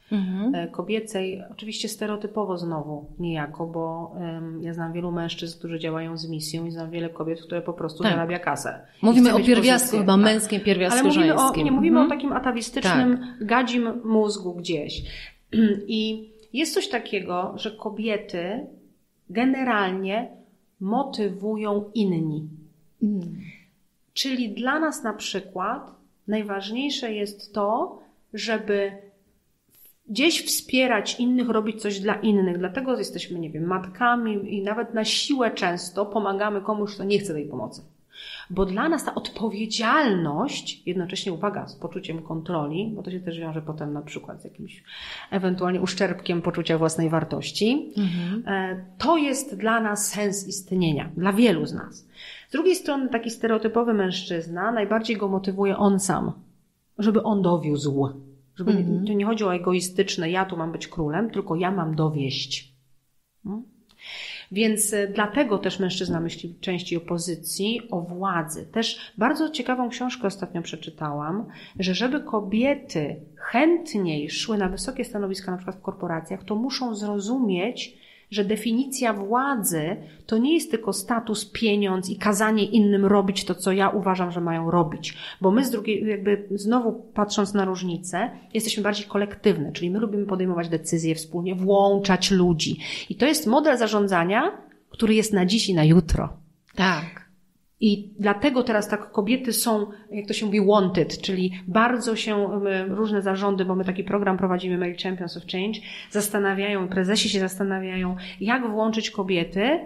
mhm. kobiecej, oczywiście stereotypowo znowu niejako, bo um, ja znam wielu mężczyzn, którzy działają z misją i znam wiele kobiet, które po prostu tak. zarabia kasę. Mówimy o pierwiastku, chyba tak. męskim, pierwiastku Ale mówimy żeńskim. O, nie mówimy mhm. o takim atawistycznym tak. gadzim mózgu gdzieś. I jest coś takiego, że kobiety generalnie motywują inni. Mm. Czyli dla nas na przykład najważniejsze jest to, żeby gdzieś wspierać innych, robić coś dla innych. Dlatego jesteśmy, nie wiem, matkami i nawet na siłę często pomagamy komuś, kto nie chce tej pomocy. Bo dla nas ta odpowiedzialność, jednocześnie uwaga, z poczuciem kontroli, bo to się też wiąże potem na przykład z jakimś ewentualnie uszczerbkiem poczucia własnej wartości, mhm. to jest dla nas sens istnienia, dla wielu z nas. Z drugiej strony taki stereotypowy mężczyzna, najbardziej go motywuje on sam, żeby on dowiózł. Żeby mhm. to nie chodzi o egoistyczne, ja tu mam być królem, tylko ja mam dowieść. Hmm? Więc dlatego też mężczyzna myśli częściej o pozycji, o władzy. Też bardzo ciekawą książkę ostatnio przeczytałam, że żeby kobiety chętniej szły na wysokie stanowiska, na przykład w korporacjach, to muszą zrozumieć, że definicja władzy to nie jest tylko status, pieniądz i kazanie innym robić to, co ja uważam, że mają robić. Bo my z drugiej, jakby znowu patrząc na różnicę, jesteśmy bardziej kolektywne, czyli my lubimy podejmować decyzje wspólnie, włączać ludzi. I to jest model zarządzania, który jest na dziś i na jutro. Tak. I dlatego teraz tak kobiety są, jak to się mówi, wanted, czyli bardzo się różne zarządy, bo my taki program prowadzimy, Male Champions of Change, zastanawiają, prezesi się zastanawiają, jak włączyć kobiety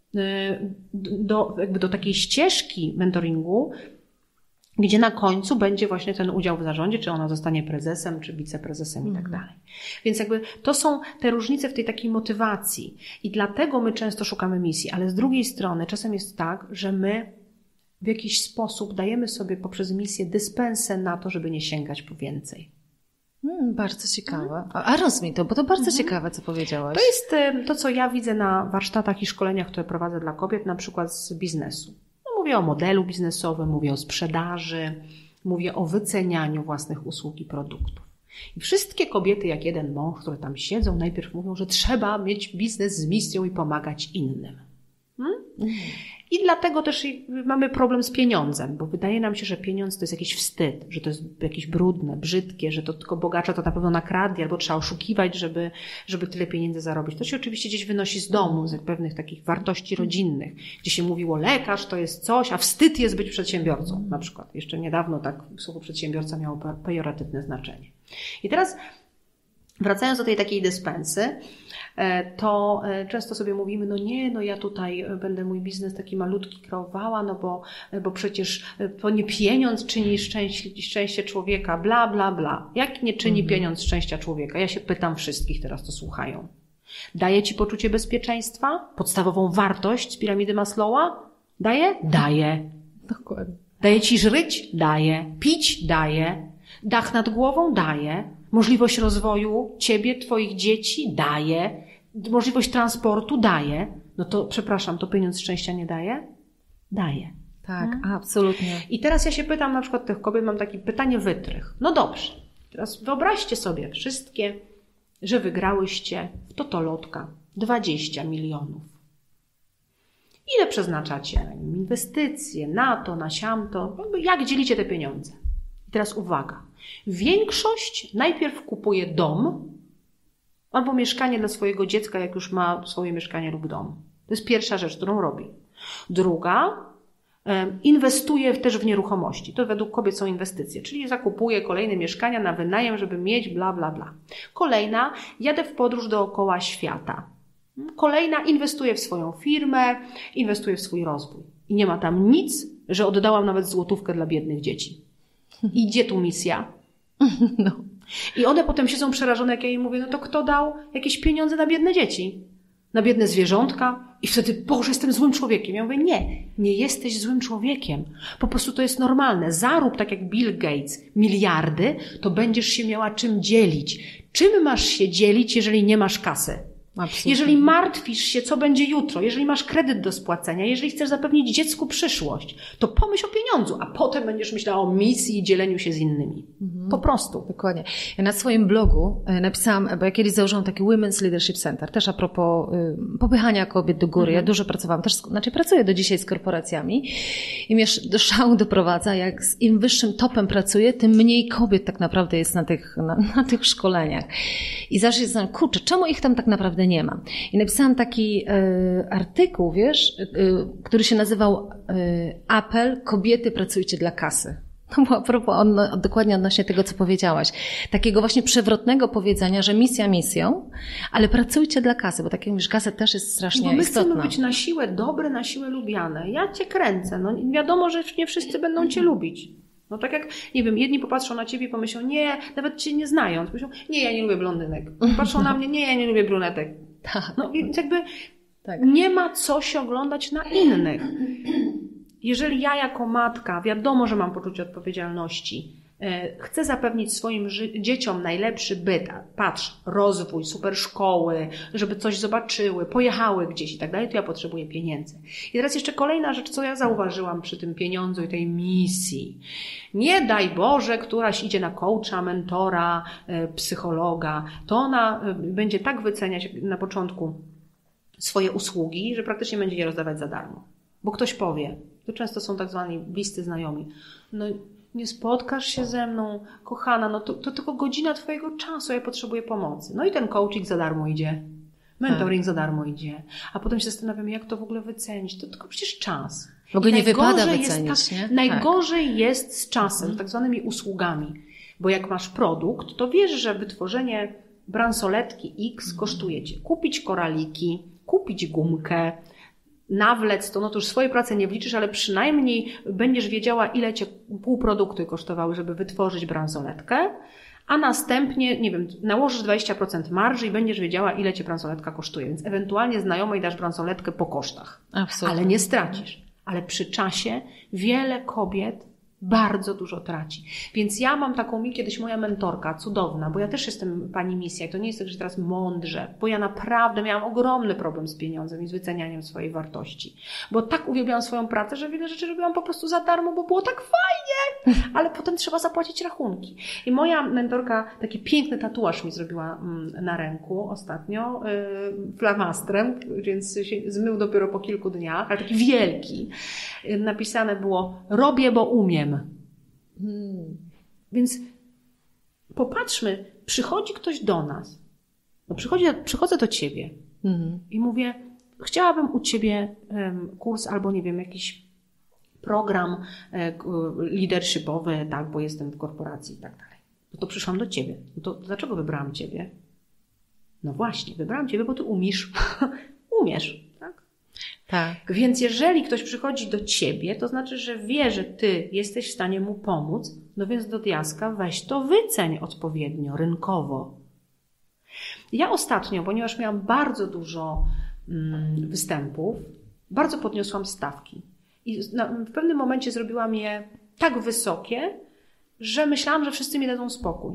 do, jakby do takiej ścieżki mentoringu, gdzie na końcu będzie właśnie ten udział w zarządzie, czy ona zostanie prezesem, czy wiceprezesem i tak dalej. Więc jakby to są te różnice w tej takiej motywacji i dlatego my często szukamy misji, ale z drugiej strony czasem jest tak, że my w jakiś sposób dajemy sobie poprzez misję dyspensę na to, żeby nie sięgać po więcej. Hmm, bardzo ciekawe. A, a rozumiem to, bo to bardzo mhm. ciekawe, co powiedziałaś. To jest to, co ja widzę na warsztatach i szkoleniach, które prowadzę dla kobiet, na przykład z biznesu. Mówię o modelu biznesowym, mówię o sprzedaży, mówię o wycenianiu własnych usług i produktów. I wszystkie kobiety, jak jeden mąż, które tam siedzą, najpierw mówią, że trzeba mieć biznes z misją i pomagać innym. Hmm? Mhm. I dlatego też mamy problem z pieniądzem, bo wydaje nam się, że pieniądz to jest jakiś wstyd, że to jest jakieś brudne, brzydkie, że to tylko bogacza to na pewno nakradnie, albo trzeba oszukiwać, żeby, żeby tyle pieniędzy zarobić. To się oczywiście gdzieś wynosi z domu, z pewnych takich wartości rodzinnych, gdzie się mówiło, lekarz to jest coś, a wstyd jest być przedsiębiorcą. Na przykład jeszcze niedawno tak słowo przedsiębiorca miało pejoratywne znaczenie. I teraz wracając do tej takiej dyspensy, to często sobie mówimy, no nie, no ja tutaj będę mój biznes taki malutki kreowała, no bo, bo przecież to nie pieniądz czyni szczęście, szczęście człowieka, bla, bla, bla. Jak nie czyni mhm. pieniądz szczęścia człowieka? Ja się pytam wszystkich teraz, co słuchają. Daje ci poczucie bezpieczeństwa? Podstawową wartość z piramidy Maslowa? Daje? Daje. Dokładnie. Daje ci żyć? Daje. Pić? Daje. Dach nad głową? Daje. Możliwość rozwoju ciebie, twoich dzieci? Daje. Możliwość transportu? Daje. No to, przepraszam, to pieniądz szczęścia nie daje? Daje. Tak, hmm? absolutnie. I teraz ja się pytam na przykład tych kobiet, mam takie pytanie wytrych. No dobrze, teraz wyobraźcie sobie wszystkie, że wygrałyście w totolotka dwadzieścia milionów. Ile przeznaczacie na inwestycje, na to, na siamto? Jak dzielicie te pieniądze? I teraz uwaga. Większość najpierw kupuje dom albo mieszkanie dla swojego dziecka, jak już ma swoje mieszkanie lub dom. To jest pierwsza rzecz, którą robi. Druga, inwestuje też w nieruchomości. To według kobiet są inwestycje, czyli zakupuje kolejne mieszkania na wynajem, żeby mieć bla, bla, bla. Kolejna, jadę w podróż dookoła świata. Kolejna, inwestuje w swoją firmę, inwestuje w swój rozwój. I nie ma tam nic, że oddałam nawet złotówkę dla biednych dzieci. I gdzie tu misja? No. I one potem siedzą przerażone, jak ja im mówię, no to kto dał jakieś pieniądze na biedne dzieci? Na biedne zwierzątka? I wtedy, Boże, jestem złym człowiekiem. Ja mówię, nie, nie jesteś złym człowiekiem. Po prostu to jest normalne. Zarób, tak jak Bill Gates, miliardy, to będziesz się miała czym dzielić. Czym masz się dzielić, jeżeli nie masz kasy? Absolutnie. Jeżeli martwisz się, co będzie jutro, jeżeli masz kredyt do spłacenia, jeżeli chcesz zapewnić dziecku przyszłość, to pomyśl o pieniądzu, a potem będziesz myślała o misji i dzieleniu się z innymi. Mhm. Po prostu. Dokładnie. Ja na swoim blogu napisałam, bo ja kiedyś założyłam taki Women's Leadership Center, też a propos y, popychania kobiet do góry. Mhm. Ja dużo pracowałam, też, znaczy pracuję do dzisiaj z korporacjami i mnie do szału doprowadza, jak z im wyższym topem pracuję, tym mniej kobiet tak naprawdę jest na tych, na, na tych szkoleniach. I zawsze się zastanawiam, kurczę, czemu ich tam tak naprawdę nie ma? I napisałam taki y, artykuł, wiesz, y, który się nazywał y, Apel, kobiety pracujcie dla kasy. To było a propos on, dokładnie odnośnie tego, co powiedziałaś. Takiego właśnie przewrotnego powiedzenia, że misja misją, ale pracujcie dla kasy, bo tak jak mówisz, kasa też jest strasznie bo my istotna. chcemy być na siłę dobre, na siłę lubiane. Ja cię kręcę. No wiadomo, że nie wszyscy będą cię lubić. No tak jak, nie wiem, jedni popatrzą na ciebie i pomyślą, nie, nawet cię nie znając, pomyślą, nie, ja nie lubię blondynek. Patrzą na mnie, nie, ja nie lubię brunetek. Tak. No więc jakby tak. Nie ma co się oglądać na innych. Jeżeli ja jako matka, wiadomo, że mam poczucie odpowiedzialności, chcę zapewnić swoim ży- dzieciom najlepszy byt, patrz, rozwój, super szkoły, żeby coś zobaczyły, pojechały gdzieś i tak dalej, to ja potrzebuję pieniędzy. I teraz jeszcze kolejna rzecz, co ja zauważyłam przy tym pieniądzu i tej misji. Nie daj Boże, któraś idzie na coacha, mentora, psychologa, to ona będzie tak wyceniać na początku swoje usługi, że praktycznie będzie je rozdawać za darmo. Bo ktoś powie, to często są tak zwani bliscy znajomi, no nie spotkasz się ze mną, kochana, no to, to tylko godzina twojego czasu, ja potrzebuję pomocy. No i ten coaching za darmo idzie, mentoring tak. za darmo idzie, a potem się zastanawiamy, jak to w ogóle wycenić, to tylko przecież czas. W ogóle nie wypada wycenić, jest tak, nie? Najgorzej tak. jest z czasem, mhm. tak zwanymi usługami, bo jak masz produkt, to wiesz, że wytworzenie bransoletki X mhm. kosztuje cię. Kupić koraliki, kupić gumkę, nawlec to, no to już swojej pracy nie wliczysz, ale przynajmniej będziesz wiedziała, ile cię półprodukty kosztowały, żeby wytworzyć bransoletkę, a następnie, nie wiem, nałożysz dwadzieścia procent marży i będziesz wiedziała, ile cię bransoletka kosztuje, więc ewentualnie znajomej dasz bransoletkę po kosztach. Absolutnie. Ale nie stracisz. Ale przy czasie wiele kobiet bardzo dużo traci. Więc ja mam taką mi kiedyś moja mentorka, cudowna, bo ja też jestem pani misja i to nie jest tak, że teraz mądrze, bo ja naprawdę miałam ogromny problem z pieniądzem i z wycenianiem swojej wartości. Bo tak uwielbiałam swoją pracę, że wiele rzeczy robiłam po prostu za darmo, bo było tak fajnie, ale potem trzeba zapłacić rachunki. I moja mentorka taki piękny tatuaż mi zrobiła na ręku ostatnio, yy, flamastrem, więc się zmył dopiero po kilku dniach, ale taki wielki. Napisane było, robię, bo umiem. Hmm. Więc popatrzmy, przychodzi ktoś do nas, no przychodzi, przychodzę do ciebie hmm. i mówię, chciałabym u ciebie um, kurs albo nie wiem, jakiś program e, leadershipowy, tak, bo jestem w korporacji i tak dalej. No to przyszłam do ciebie. No to dlaczego wybrałam ciebie? No właśnie, wybrałam ciebie, bo ty umiesz. umiesz, tak? Tak. Więc jeżeli ktoś przychodzi do ciebie, to znaczy, że wie, że ty jesteś w stanie mu pomóc, no więc do diaska weź to wyceń odpowiednio, rynkowo. Ja ostatnio, ponieważ miałam bardzo dużo mm, występów, bardzo podniosłam stawki. I na, w pewnym momencie zrobiłam je tak wysokie, że myślałam, że wszyscy mi dadzą spokój.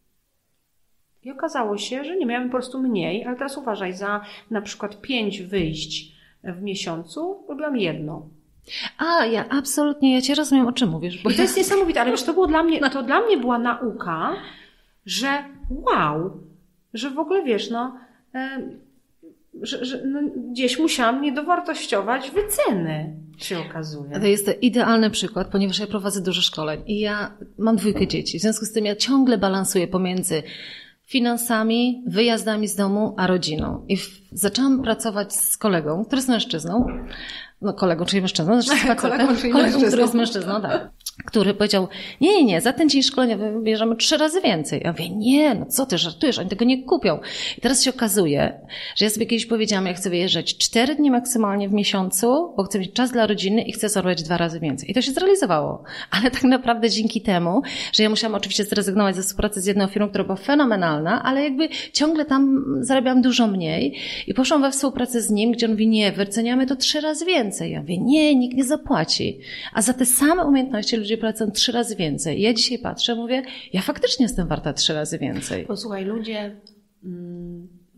I okazało się, że nie miałem po prostu mniej, ale teraz uważaj, za na przykład pięć wyjść w miesiącu robiłam jedno. A, ja absolutnie, ja cię rozumiem, o czym mówisz. Bo I to jest niesamowite, ale wiesz, to było dla mnie, to dla mnie była nauka, że wow, że w ogóle wiesz, no, e, że, że no, gdzieś musiałam nie dowartościować wyceny, się okazuje. To jest idealny przykład, ponieważ ja prowadzę dużo szkoleń i ja mam dwójkę dzieci. W związku z tym ja ciągle balansuję pomiędzy finansami, wyjazdami z domu, a rodziną. I w, zaczęłam pracować z kolegą, który jest mężczyzną, no kolegą, czyli mężczyzną, zresztą kolegą, czyli kolegą, mężczyzną. który jest mężczyzną, tak. Który powiedział, nie, nie, nie, za ten dzień szkolenia bierzemy trzy razy więcej. Ja mówię, nie, no co ty żartujesz, oni tego nie kupią. I teraz się okazuje, że ja sobie kiedyś powiedziałam, ja chcę wyjeżdżać cztery dni maksymalnie w miesiącu, bo chcę mieć czas dla rodziny i chcę zarabiać dwa razy więcej. I to się zrealizowało. Ale tak naprawdę dzięki temu, że ja musiałam oczywiście zrezygnować ze współpracy z jedną firmą, która była fenomenalna, ale jakby ciągle tam zarabiałam dużo mniej i poszłam we współpracę z nim, gdzie on mówi, nie, wyceniamy to trzy razy więcej. Ja mówię, nie, nikt nie zapłaci. A za te same umiejętności ludzie płacą trzy razy więcej. I ja dzisiaj patrzę, mówię, ja faktycznie jestem warta trzy razy więcej. Posłuchaj, ludzie,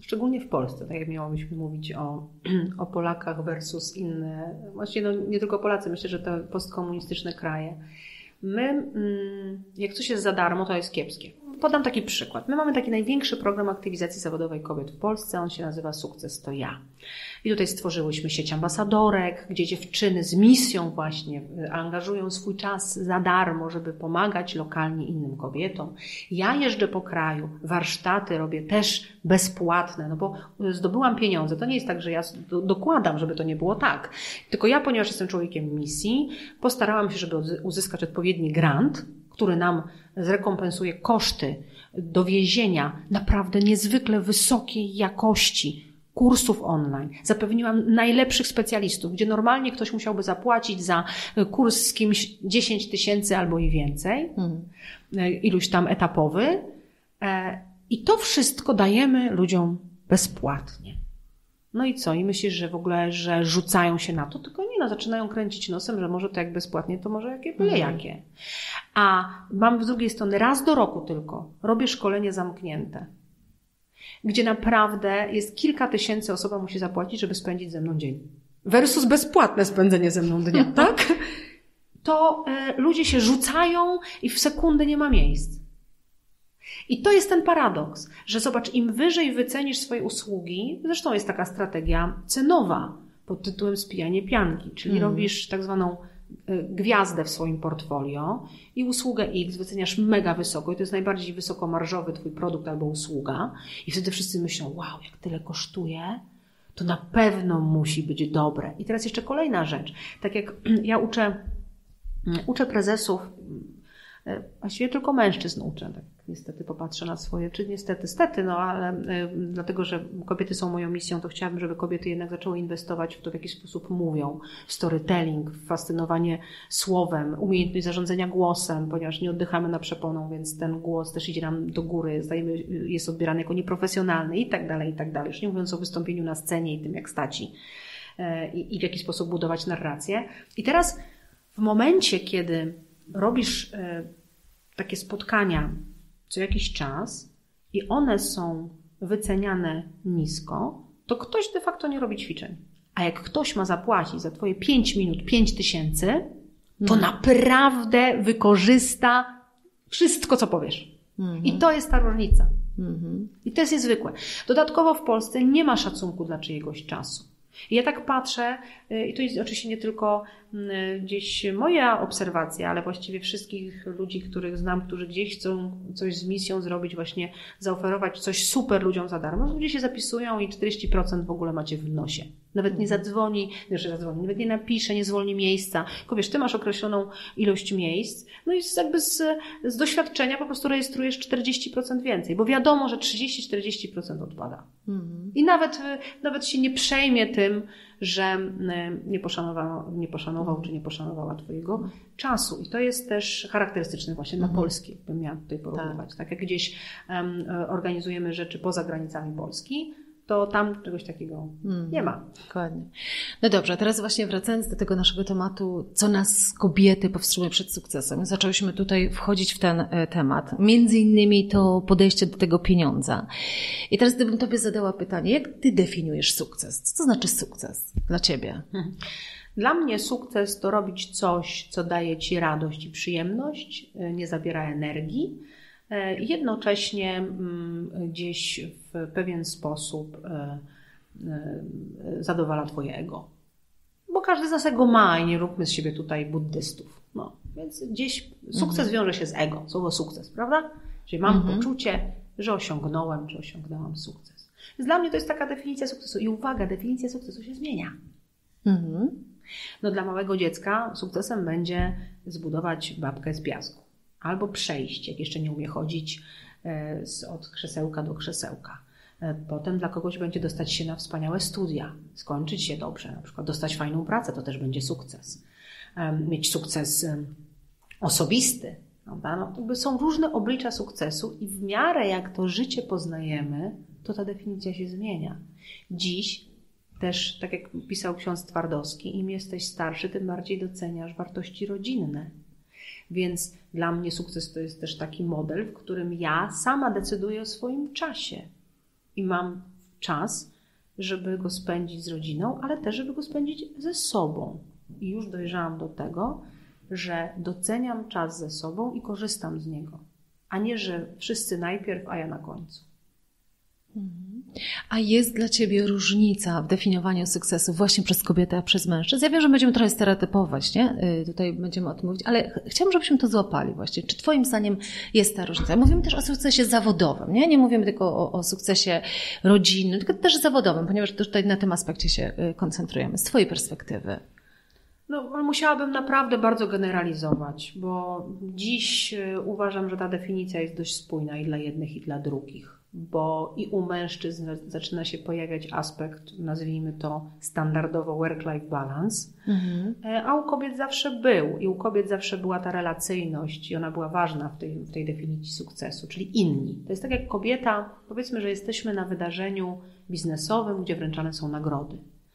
szczególnie w Polsce, tak jak miałybyśmy mówić o, o Polakach versus inne, właściwie no, nie tylko Polacy, myślę, że te postkomunistyczne kraje. My, jak coś jest za darmo, to jest kiepskie. Podam taki przykład. My mamy taki największy program aktywizacji zawodowej kobiet w Polsce, on się nazywa Sukces to ja. I tutaj stworzyłyśmy sieć ambasadorek, gdzie dziewczyny z misją właśnie angażują swój czas za darmo, żeby pomagać lokalnie innym kobietom. Ja jeżdżę po kraju, warsztaty robię też bezpłatne, no bo zdobyłam pieniądze. To nie jest tak, że ja dokładam, żeby to nie było tak. Tylko ja, ponieważ jestem człowiekiem misji, postarałam się, żeby uzyskać odpowiedni grant, który nam zrekompensuje koszty dowiezienia naprawdę niezwykle wysokiej jakości kursów online. Zapewniłam najlepszych specjalistów, gdzie normalnie ktoś musiałby zapłacić za kurs z kimś dziesięć tysięcy albo i więcej, hmm. iluś tam etapowy. I to wszystko dajemy ludziom bezpłatnie. No i co? I myślisz, że w ogóle, że rzucają się na to? Tylko nie, no, zaczynają kręcić nosem, że może to jak bezpłatnie, to może jakie byle hmm. jakie. A mam z drugiej strony raz do roku tylko robię szkolenie zamknięte, gdzie naprawdę jest kilka tysięcy osoba musi zapłacić, żeby spędzić ze mną dzień. Versus bezpłatne spędzenie ze mną dnia, tak? To e, ludzie się rzucają i w sekundę nie ma miejsc. I to jest ten paradoks, że zobacz, im wyżej wycenisz swoje usługi, zresztą jest taka strategia cenowa pod tytułem spijanie pianki, czyli mm. robisz tak zwaną gwiazdę w swoim portfolio i usługę X wyceniasz mega wysoko i to jest najbardziej wysokomarżowy twój produkt albo usługa i wtedy wszyscy myślą, wow, jak tyle kosztuje, to na pewno musi być dobre. I teraz jeszcze kolejna rzecz. Tak jak ja uczę, uczę prezesów, właściwie tylko mężczyzn uczę, tak niestety popatrzę na swoje, czy niestety, stety, no ale y, dlatego, że kobiety są moją misją, to chciałabym, żeby kobiety jednak zaczęły inwestować w to, w jaki sposób mówią, storytelling, fascynowanie słowem, umiejętność zarządzania głosem, ponieważ nie oddychamy na przeponą, więc ten głos też idzie nam do góry, zdajemy, jest odbierany jako nieprofesjonalny i tak dalej, i tak dalej. Już nie mówiąc o wystąpieniu na scenie i tym, jak staci y, i w jaki sposób budować narrację. I teraz w momencie, kiedy robisz y, takie spotkania co jakiś czas i one są wyceniane nisko, to ktoś de facto nie robi ćwiczeń. A jak ktoś ma zapłacić za twoje pięć minut pięć tysięcy, to mm. naprawdę wykorzysta wszystko, co powiesz. Mm-hmm. I to jest ta różnica. Mm-hmm. I to jest niezwykłe. Dodatkowo w Polsce nie ma szacunku dla czyjegoś czasu. I ja tak patrzę, i to jest oczywiście nie tylko gdzieś moja obserwacja, ale właściwie wszystkich ludzi, których znam, którzy gdzieś chcą coś z misją zrobić, właśnie zaoferować coś super ludziom za darmo. Ludzie się zapisują i czterdzieści procent w ogóle macie w nosie. Nawet nie zadzwoni, znaczy zadzwoni, nawet nie napisze, nie zwolni miejsca. Tylko wiesz, ty masz określoną ilość miejsc, no i jakby z, z doświadczenia po prostu rejestrujesz czterdzieści procent więcej, bo wiadomo, że trzydzieści do czterdziestu procent odpada. Mhm. I nawet, nawet się nie przejmie tym, że nie poszanował, nie poszanował czy nie poszanowała twojego czasu. I to jest też charakterystyczne właśnie dla Polski, bym miała tutaj porównywać. Tak, tak jak gdzieś um, organizujemy rzeczy poza granicami Polski, to tam czegoś takiego hmm. nie ma. Dokładnie. No dobrze, a teraz właśnie wracając do tego naszego tematu, co nas kobiety powstrzymuje przed sukcesem. Zaczęłyśmy tutaj wchodzić w ten e, temat. Między innymi to podejście do tego pieniądza. I teraz gdybym tobie zadała pytanie, jak ty definiujesz sukces? Co to znaczy sukces dla ciebie? Hmm. Dla mnie sukces to robić coś, co daje ci radość i przyjemność, nie zabiera energii, jednocześnie gdzieś w pewien sposób zadowala twoje ego. Bo każdy z nas ego ma i nie róbmy z siebie tutaj buddystów. No, więc gdzieś sukces mhm. wiąże się z ego, słowo sukces, prawda? Czyli mam mhm. poczucie, że osiągnąłem, czy osiągnęłam sukces. Więc dla mnie to jest taka definicja sukcesu. I uwaga, definicja sukcesu się zmienia. Mhm. No dla małego dziecka sukcesem będzie zbudować babkę z piasku. Albo przejść, jak jeszcze nie umie chodzić, od krzesełka do krzesełka. Potem dla kogoś będzie dostać się na wspaniałe studia, skończyć się dobrze, na przykład dostać fajną pracę, to też będzie sukces. Mieć sukces osobisty. Prawda? No, jakby są różne oblicza sukcesu i w miarę jak to życie poznajemy, to ta definicja się zmienia. Dziś też, tak jak pisał ksiądz Twardowski, im jesteś starszy, tym bardziej doceniasz wartości rodzinne. Więc dla mnie sukces to jest też taki model, w którym ja sama decyduję o swoim czasie i mam czas, żeby go spędzić z rodziną, ale też, żeby go spędzić ze sobą. I już dojrzałam do tego, że doceniam czas ze sobą i korzystam z niego, a nie, że wszyscy najpierw, a ja na końcu. A jest dla Ciebie różnica w definiowaniu sukcesu właśnie przez kobietę, a przez mężczyzn? Ja wiem, że będziemy trochę stereotypować, nie? Tutaj będziemy o tym mówić, ale ch- chciałam, żebyśmy to złapali właśnie. Czy Twoim zdaniem jest ta różnica? Mówimy też o sukcesie zawodowym, nie? Nie mówimy tylko o, o sukcesie rodzinnym, tylko też zawodowym, ponieważ tutaj na tym aspekcie się koncentrujemy. Z Twojej perspektywy. No, musiałabym naprawdę bardzo generalizować, bo dziś uważam, że ta definicja jest dość spójna i dla jednych, i dla drugich. Bo i u mężczyzn zaczyna się pojawiać aspekt, nazwijmy to standardowo work-life balance, mhm. a u kobiet zawsze był i u kobiet zawsze była ta relacyjność i ona była ważna w tej, w tej definicji sukcesu, czyli inni. To jest tak jak kobieta, powiedzmy, że jesteśmy na wydarzeniu biznesowym, gdzie wręczane są nagrody.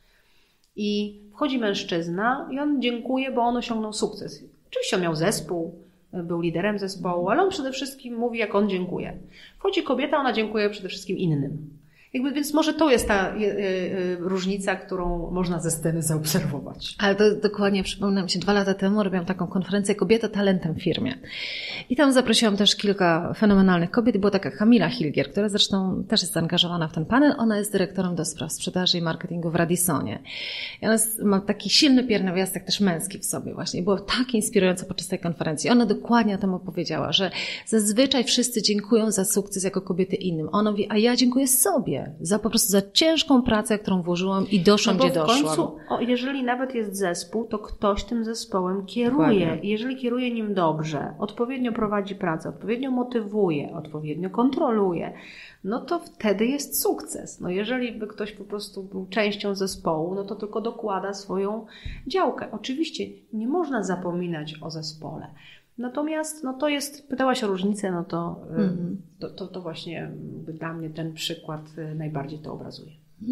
I wchodzi mężczyzna i on dziękuje, bo on osiągnął sukces. Oczywiście on miał zespół, był liderem zespołu, ale on przede wszystkim mówi, jak on dziękuję. Wchodzi kobieta, ona dziękuję przede wszystkim innym. Jakby, więc może to jest ta y, y, różnica, którą można ze sceny zaobserwować. Ale to dokładnie przypomnę mi się, dwa lata temu robiłam taką konferencję Kobieta talentem w firmie. I tam zaprosiłam też kilka fenomenalnych kobiet. Była taka Kamila Hilgier, która zresztą też jest zaangażowana w ten panel. Ona jest dyrektorem do spraw sprzedaży i marketingu w Radisonie. I ona ma taki silny pierwiastek też męski w sobie właśnie. I było tak inspirujące podczas tej konferencji. Ona dokładnie o tym opowiedziała, że zazwyczaj wszyscy dziękują za sukces jako kobiety innym. Ona mówi, a ja dziękuję sobie. Za po prostu za ciężką pracę, którą włożyłam i doszłam, no gdzie doszłam. W końcu, o, jeżeli nawet jest zespół, to ktoś tym zespołem kieruje. Dokładnie. Jeżeli kieruje nim dobrze, odpowiednio prowadzi pracę, odpowiednio motywuje, odpowiednio kontroluje, no to wtedy jest sukces. No jeżeli by ktoś po prostu był częścią zespołu, no to tylko dokłada swoją działkę. Oczywiście nie można zapominać o zespole. Natomiast no to jest, pytałaś o różnicę, no to, mm. to, to, to właśnie dla mnie ten przykład najbardziej to obrazuje.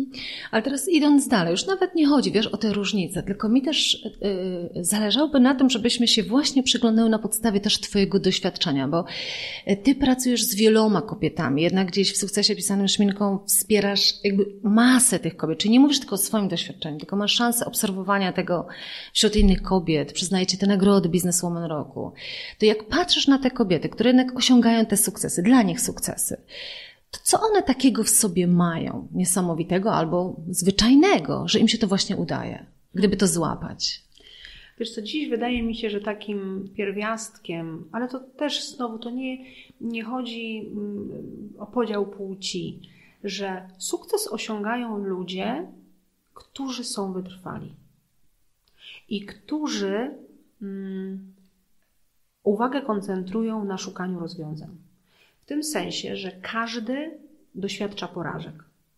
Ale teraz idąc dalej, już nawet nie chodzi, wiesz, o te różnice, tylko mi też yy, zależałoby na tym, żebyśmy się właśnie przyglądały na podstawie też Twojego doświadczenia, bo Ty pracujesz z wieloma kobietami, jednak gdzieś w Sukcesie pisanym szminką wspierasz jakby masę tych kobiet, czyli nie mówisz tylko o swoim doświadczeniu, tylko masz szansę obserwowania tego wśród innych kobiet, przyznajecie te nagrody Businesswoman Roku. To jak patrzysz na te kobiety, które jednak osiągają te sukcesy, dla nich sukcesy, to co one takiego w sobie mają niesamowitego albo zwyczajnego, że im się to właśnie udaje, gdyby to złapać? Wiesz co, dziś wydaje mi się, że takim pierwiastkiem, ale to też znowu to nie, nie chodzi o podział płci, że sukces osiągają ludzie, którzy są wytrwali i którzy um, uwagę koncentrują na szukaniu rozwiązań. W tym sensie, że każdy doświadcza porażek.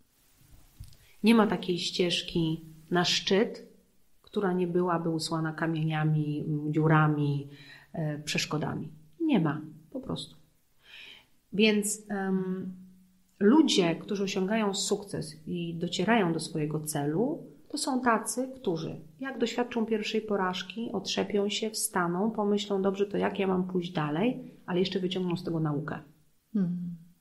Nie ma takiej ścieżki na szczyt, która nie byłaby usłana kamieniami, dziurami, e, przeszkodami. Nie ma, po prostu. Więc um, ludzie, którzy osiągają sukces i docierają do swojego celu, to są tacy, którzy jak doświadczą pierwszej porażki, otrzepią się, wstaną, pomyślą, dobrze, to jak ja mam pójść dalej, ale jeszcze wyciągną z tego naukę. Hmm.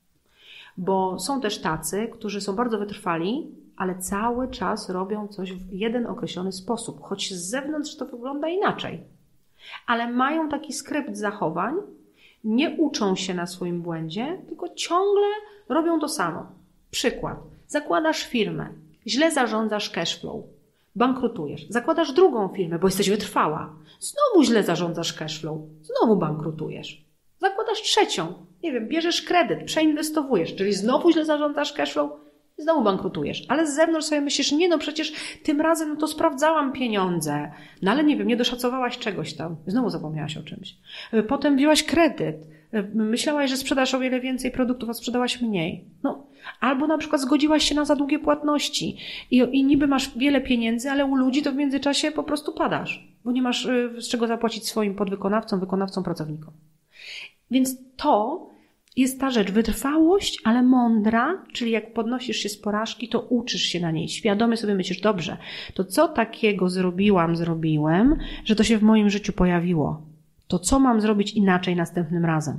Bo są też tacy, którzy są bardzo wytrwali, ale cały czas robią coś w jeden określony sposób, choć z zewnątrz to wygląda inaczej. Ale mają taki skrypt zachowań, nie uczą się na swoim błędzie, tylko ciągle robią to samo. Przykład. Zakładasz firmę, źle zarządzasz cashflow, bankrutujesz. Zakładasz drugą firmę, bo jesteś wytrwała. Znowu źle zarządzasz cashflow, znowu bankrutujesz. Zakładasz trzecią, nie wiem, bierzesz kredyt, przeinwestowujesz, czyli znowu źle zarządzasz cashflow, znowu bankrutujesz. Ale z zewnątrz sobie myślisz, nie no przecież tym razem no to sprawdzałam pieniądze, no ale nie wiem, nie doszacowałaś czegoś tam, znowu zapomniałaś o czymś. Potem wzięłaś kredyt, myślałaś, że sprzedasz o wiele więcej produktów, a sprzedałaś mniej. No, albo na przykład zgodziłaś się na za długie płatności i, i niby masz wiele pieniędzy, ale u ludzi to w międzyczasie po prostu padasz, bo nie masz z czego zapłacić swoim podwykonawcom, wykonawcom, pracownikom. Więc to jest ta rzecz, wytrwałość, ale mądra, czyli jak podnosisz się z porażki, to uczysz się na niej. Świadomie sobie myślisz, dobrze, to co takiego zrobiłam, zrobiłem, że to się w moim życiu pojawiło? To co mam zrobić inaczej następnym razem?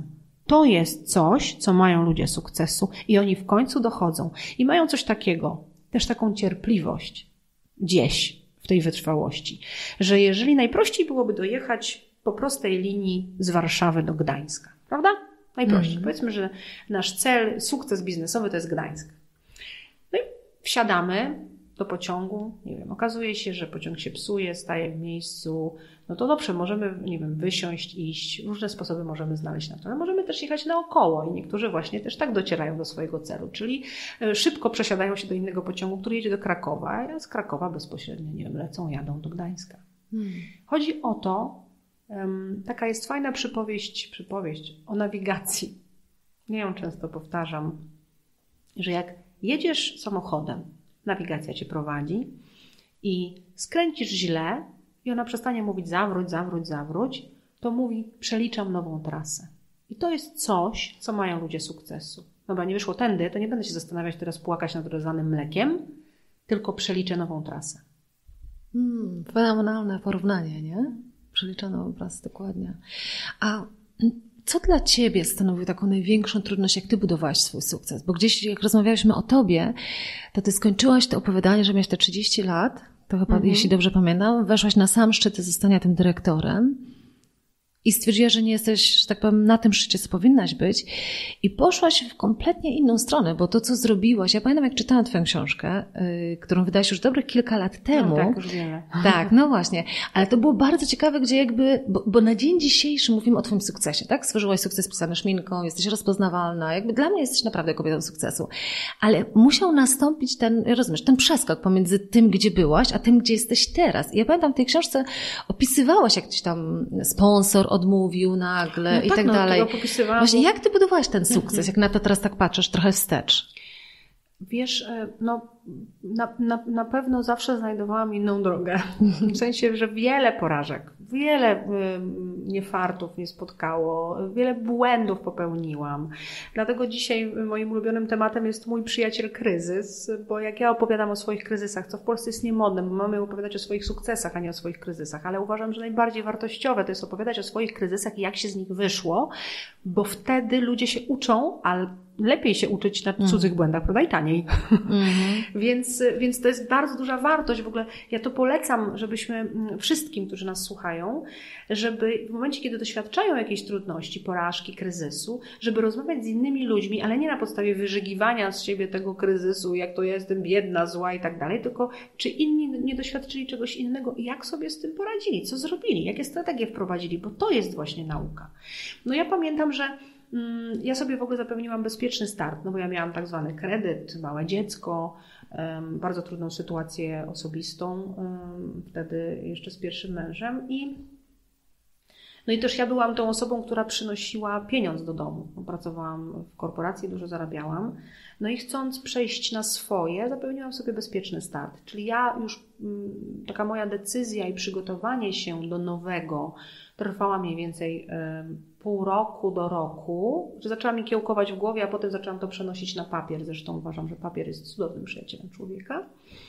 To jest coś, co mają ludzie sukcesu i oni w końcu dochodzą. I mają coś takiego, też taką cierpliwość gdzieś w tej wytrwałości, że jeżeli najprościej byłoby dojechać po prostej linii z Warszawy do Gdańska, prawda? Najprościej. Mm. Powiedzmy, że nasz cel, sukces biznesowy to jest Gdańsk. No i wsiadamy do pociągu, nie wiem, okazuje się, że pociąg się psuje, staje w miejscu, no to dobrze, możemy, nie wiem, wysiąść, iść, różne sposoby możemy znaleźć na to, ale możemy też jechać naokoło i niektórzy właśnie też tak docierają do swojego celu, czyli szybko przesiadają się do innego pociągu, który jedzie do Krakowa, a z Krakowa bezpośrednio, nie wiem, lecą, jadą do Gdańska. Hmm. Chodzi o to, um, taka jest fajna przypowieść, przypowieść o nawigacji. Ja ją często powtarzam, że jak jedziesz samochodem, nawigacja cię prowadzi i skręcisz źle i ona przestanie mówić zawróć, zawróć, zawróć, to mówi przeliczam nową trasę. I to jest coś, co mają ludzie sukcesu. Dobra, nie wyszło tędy, to nie będę się zastanawiać teraz, płakać nad rozlanym mlekiem, tylko przeliczę nową trasę. Hmm, fenomenalne porównanie, nie? Przeliczę nową trasę, dokładnie. A co dla Ciebie stanowi taką największą trudność, jak Ty budowałaś swój sukces? Bo gdzieś, jak rozmawialiśmy o Tobie, to Ty skończyłaś to opowiadanie, że miałaś te trzydzieści lat, to chyba, mhm. jeśli dobrze pamiętam, weszłaś na sam szczyt zostania tym dyrektorem i stwierdziłaś, że nie jesteś, że tak powiem, na tym szczycie, co powinnaś być i poszłaś w kompletnie inną stronę, bo to, co zrobiłaś, ja pamiętam, jak czytałam Twoją książkę, yy, którą wydałaś już dobre kilka lat temu. No tak, już wiele. Tak, no właśnie, ale to było bardzo ciekawe, gdzie jakby, bo, bo na dzień dzisiejszy mówimy o Twoim sukcesie, tak? Stworzyłaś sukces pisany szminką, jesteś rozpoznawalna, jakby dla mnie jesteś naprawdę kobietą sukcesu, ale musiał nastąpić ten, rozumiesz, ten przeskok pomiędzy tym, gdzie byłaś, a tym, gdzie jesteś teraz. I ja pamiętam, w tej książce opisywałaś, jak ktoś tam sponsor odmówił nagle no i tak, tak no, dalej. Właśnie, jak Ty budowałaś ten sukces, jak na to teraz tak patrzysz, trochę wstecz? Wiesz, no na, na, na pewno zawsze znajdowałam inną drogę. W sensie, że wiele porażek, wiele y, niefartów mnie spotkało, wiele błędów popełniłam. Dlatego dzisiaj moim ulubionym tematem jest mój przyjaciel kryzys, bo jak ja opowiadam o swoich kryzysach, co w Polsce jest niemodne, bo mamy opowiadać o swoich sukcesach, a nie o swoich kryzysach, ale uważam, że najbardziej wartościowe to jest opowiadać o swoich kryzysach i jak się z nich wyszło, bo wtedy ludzie się uczą, ale lepiej się uczyć na cudzych mm. błędach, prawda, i taniej. Mm-hmm. więc, więc to jest bardzo duża wartość. W ogóle ja to polecam, żebyśmy wszystkim, którzy nas słuchają, żeby w momencie, kiedy doświadczają jakiejś trudności, porażki, kryzysu, żeby rozmawiać z innymi ludźmi, ale nie na podstawie wyżygiwania z siebie tego kryzysu, jak to ja jestem biedna, zła i tak dalej, tylko czy inni nie doświadczyli czegoś innego i jak sobie z tym poradzili, co zrobili, jakie strategie wprowadzili, bo to jest właśnie nauka. No ja pamiętam, że ja sobie w ogóle zapewniłam bezpieczny start, no bo ja miałam tak zwany kredyt, małe dziecko, bardzo trudną sytuację osobistą, wtedy jeszcze z pierwszym mężem i no i też ja byłam tą osobą, która przynosiła pieniądz do domu. Pracowałam w korporacji, dużo zarabiałam. No i chcąc przejść na swoje, zapewniłam sobie bezpieczny start. Czyli ja już, taka moja decyzja i przygotowanie się do nowego trwała mniej więcej pół roku do roku, że zaczęła mi kiełkować w głowie, a potem zaczęłam to przenosić na papier. Zresztą uważam, że papier jest cudownym przyjacielem człowieka.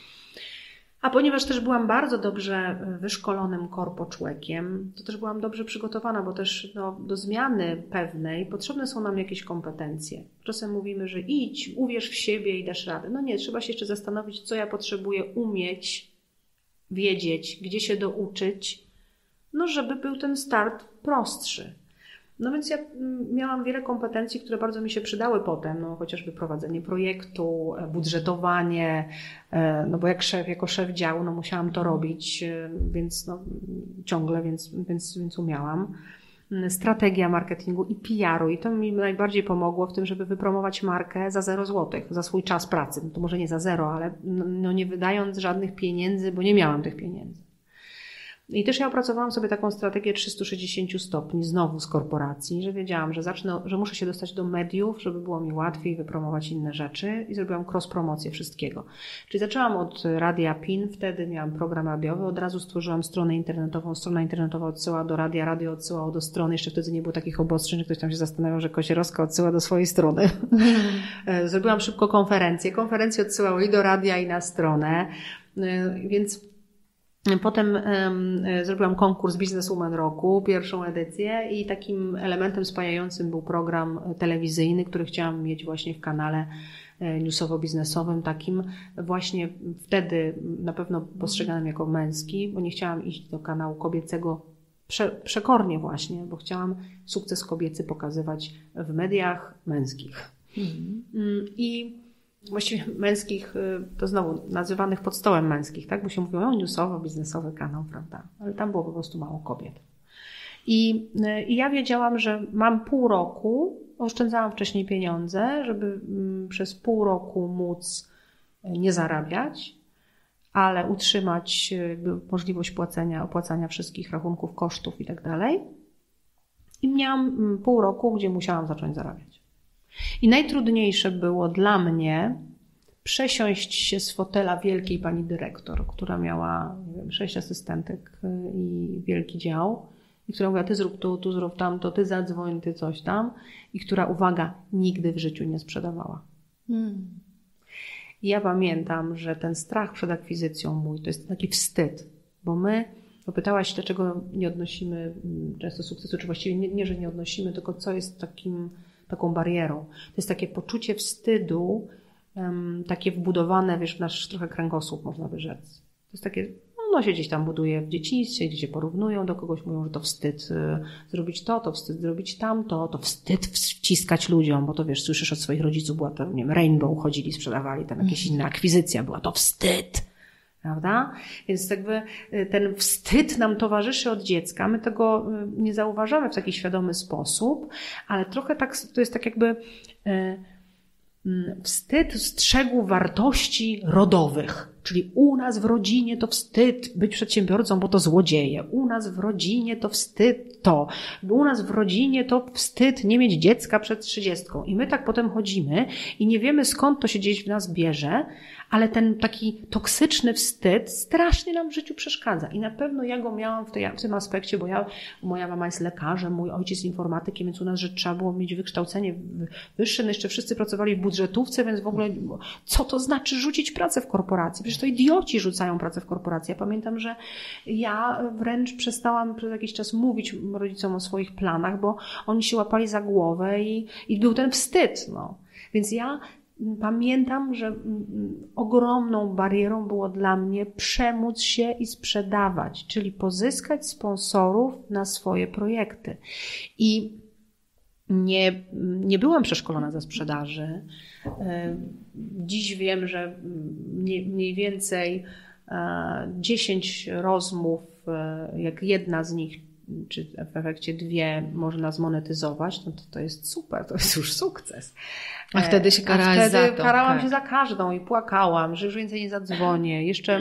A ponieważ też byłam bardzo dobrze wyszkolonym korpoczłekiem, to też byłam dobrze przygotowana, bo też no, do zmiany pewnej potrzebne są nam jakieś kompetencje. Czasem mówimy, że idź, uwierz w siebie i dasz radę. No nie, trzeba się jeszcze zastanowić, co ja potrzebuję umieć, wiedzieć, gdzie się douczyć, no żeby był ten start prostszy. No więc ja miałam wiele kompetencji, które bardzo mi się przydały potem, no chociażby prowadzenie projektu, budżetowanie, no bo jak szef, jako szef działu, no musiałam to robić, więc no ciągle, więc, więc, więc umiałam. Strategia marketingu i P R u i to mi najbardziej pomogło w tym, żeby wypromować markę za zero złotych, za swój czas pracy. To może nie za zero, ale no nie wydając żadnych pieniędzy, bo nie miałam tych pieniędzy. I też ja opracowałam sobie taką strategię trzysta sześćdziesiąt stopni znowu z korporacji, że wiedziałam, że zacznę, że muszę się dostać do mediów, żeby było mi łatwiej wypromować inne rzeczy i zrobiłam cross-promocję wszystkiego. Czyli zaczęłam od Radia P I N, wtedy miałam program radiowy, od razu stworzyłam stronę internetową, strona internetowa odsyłała do radia, radio odsyłało do strony, jeszcze wtedy nie było takich obostrzeń, że ktoś tam się zastanawiał, że Kosierowska odsyła do swojej strony. Zrobiłam szybko konferencję, konferencje odsyłały i do radia i na stronę, więc Potem um, zrobiłam konkurs Businesswoman Roku, pierwszą edycję i takim elementem spajającym był program telewizyjny, który chciałam mieć właśnie w kanale newsowo-biznesowym, takim właśnie wtedy na pewno postrzeganym jako męski, bo nie chciałam iść do kanału kobiecego prze, przekornie właśnie, bo chciałam sukces kobiecy pokazywać w mediach męskich. Mhm. I właściwie męskich, to znowu nazywanych pod stołem męskich, tak? Bo się mówiło, o newsowo-biznesowy kanał, prawda? Ale tam było po prostu mało kobiet. I, I ja wiedziałam, że mam pół roku, oszczędzałam wcześniej pieniądze, żeby przez pół roku móc nie zarabiać, ale utrzymać jakby możliwość płacenia, opłacania wszystkich rachunków, kosztów i tak dalej. I miałam pół roku, gdzie musiałam zacząć zarabiać. I najtrudniejsze było dla mnie przesiąść się z fotela wielkiej pani dyrektor, która miała, nie wiem, sześć asystentek i wielki dział, i która mówiła, ty zrób tu, tu zrób tamto, ty zadzwoń, ty coś tam, i która, uwaga, nigdy w życiu nie sprzedawała. Hmm. I ja pamiętam, że ten strach przed akwizycją mój, to jest taki wstyd, bo my, popytałaś, dlaczego nie odnosimy często sukcesu, czy właściwie nie, nie że nie odnosimy, tylko co jest takim taką barierą. To jest takie poczucie wstydu, um, takie wbudowane, wiesz, w nasz trochę kręgosłup, można by rzec. To jest takie, no się gdzieś tam buduje w dzieciństwie, gdzie się porównują do kogoś, mówią, że to wstyd y, zrobić to, to wstyd zrobić tamto, to wstyd wciskać ludziom, bo to wiesz, słyszysz od swoich rodziców, była to, nie wiem, Rainbow, chodzili, sprzedawali, tam jakieś inne akwizycja, była to wstyd. Prawda? Więc jakby ten wstyd nam towarzyszy od dziecka. My tego nie zauważamy w taki świadomy sposób, ale trochę tak, to jest tak jakby wstyd strzegł wartości rodowych. Czyli u nas w rodzinie to wstyd być przedsiębiorcą, bo to złodzieje. U nas w rodzinie to wstyd to. U nas w rodzinie to wstyd nie mieć dziecka przed trzydziestką. I my tak potem chodzimy i nie wiemy, skąd to się gdzieś w nas bierze, ale ten taki toksyczny wstyd strasznie nam w życiu przeszkadza. I na pewno ja go miałam w, tej, w tym aspekcie, bo ja, moja mama jest lekarzem, mój ojciec informatykiem, więc u nas, że trzeba było mieć wykształcenie wyższe. No jeszcze wszyscy pracowali w budżetówce, więc w ogóle co to znaczy rzucić pracę w korporacji? Przecież to idioci rzucają pracę w korporacji. Ja pamiętam, że ja wręcz przestałam przez jakiś czas mówić rodzicom o swoich planach, bo oni się łapali za głowę i, i był ten wstyd. No. Więc ja pamiętam, że ogromną barierą było dla mnie przemóc się i sprzedawać, czyli pozyskać sponsorów na swoje projekty. I nie, nie byłam przeszkolona ze sprzedaży. Dziś wiem, że mniej więcej dziesięć rozmów, jak jedna z nich, czy w efekcie dwie można zmonetyzować, no to to jest super, to jest już sukces. A wtedy się karałaś za to. Wtedy karałam tak. się za każdą i płakałam, że już więcej nie zadzwonię. Jeszcze,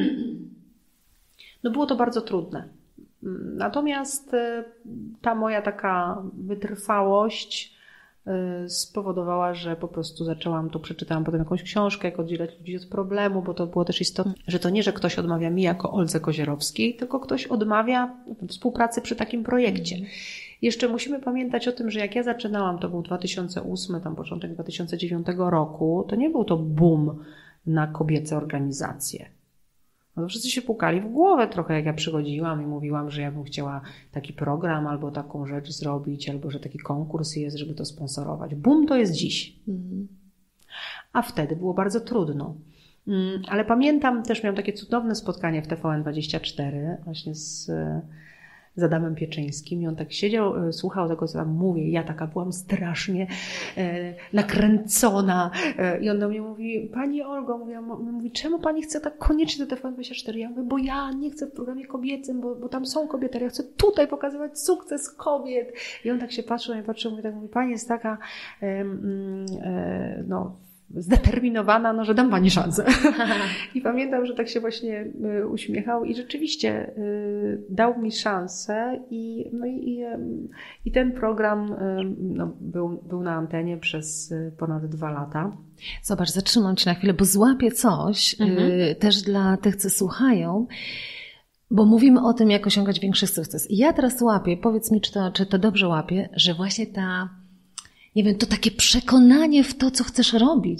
no było to bardzo trudne. Natomiast ta moja taka wytrwałość spowodowała, że po prostu zaczęłam, tu przeczytałam potem jakąś książkę, jak oddzielać ludzi od problemu, bo to było też istotne, że to nie, że ktoś odmawia mi jako Oldze Kozierowskiej, tylko ktoś odmawia współpracy przy takim projekcie. Jeszcze musimy pamiętać o tym, że jak ja zaczynałam, to był dwa tysiące ósmy, tam początek dwa tysiące dziewiątego roku, to nie był to boom na kobiece organizacje. No to wszyscy się pukali w głowę trochę, jak ja przychodziłam i mówiłam, że ja bym chciała taki program albo taką rzecz zrobić, albo że taki konkurs jest, żeby to sponsorować. Boom to jest dziś. Mhm. A wtedy było bardzo trudno. Ale pamiętam, też miałam takie cudowne spotkanie w T V N dwadzieścia cztery właśnie z, z Adamem Pieczyńskim i on tak siedział, słuchał tego, co tam mówię. Ja taka byłam strasznie e, nakręcona e, i on do mnie mówi, pani Olgo, mówi, mówi, czemu pani chce tak koniecznie do T V N dwadzieścia cztery? Ja mówię, bo ja nie chcę w programie kobiecym, bo, bo tam są kobiety, ale ja chcę tutaj pokazywać sukces kobiet. I on tak się patrzył, ja patrzył, mówi, tak mówi, pani jest taka e, e, no zdeterminowana, no, że dam pani szansę. I pamiętam, że tak się właśnie y, uśmiechał i rzeczywiście y, dał mi szansę i, no i, y, i ten program y, no, był, był na antenie przez y, ponad dwa lata. Zobacz, zatrzymam cię na chwilę, bo złapię coś mhm. y, też dla tych, co słuchają, bo mówimy o tym, jak osiągać większy sukces. I ja teraz łapię, powiedz mi, czy to, czy to dobrze łapię, że właśnie ta nie wiem, to takie przekonanie w to, co chcesz robić.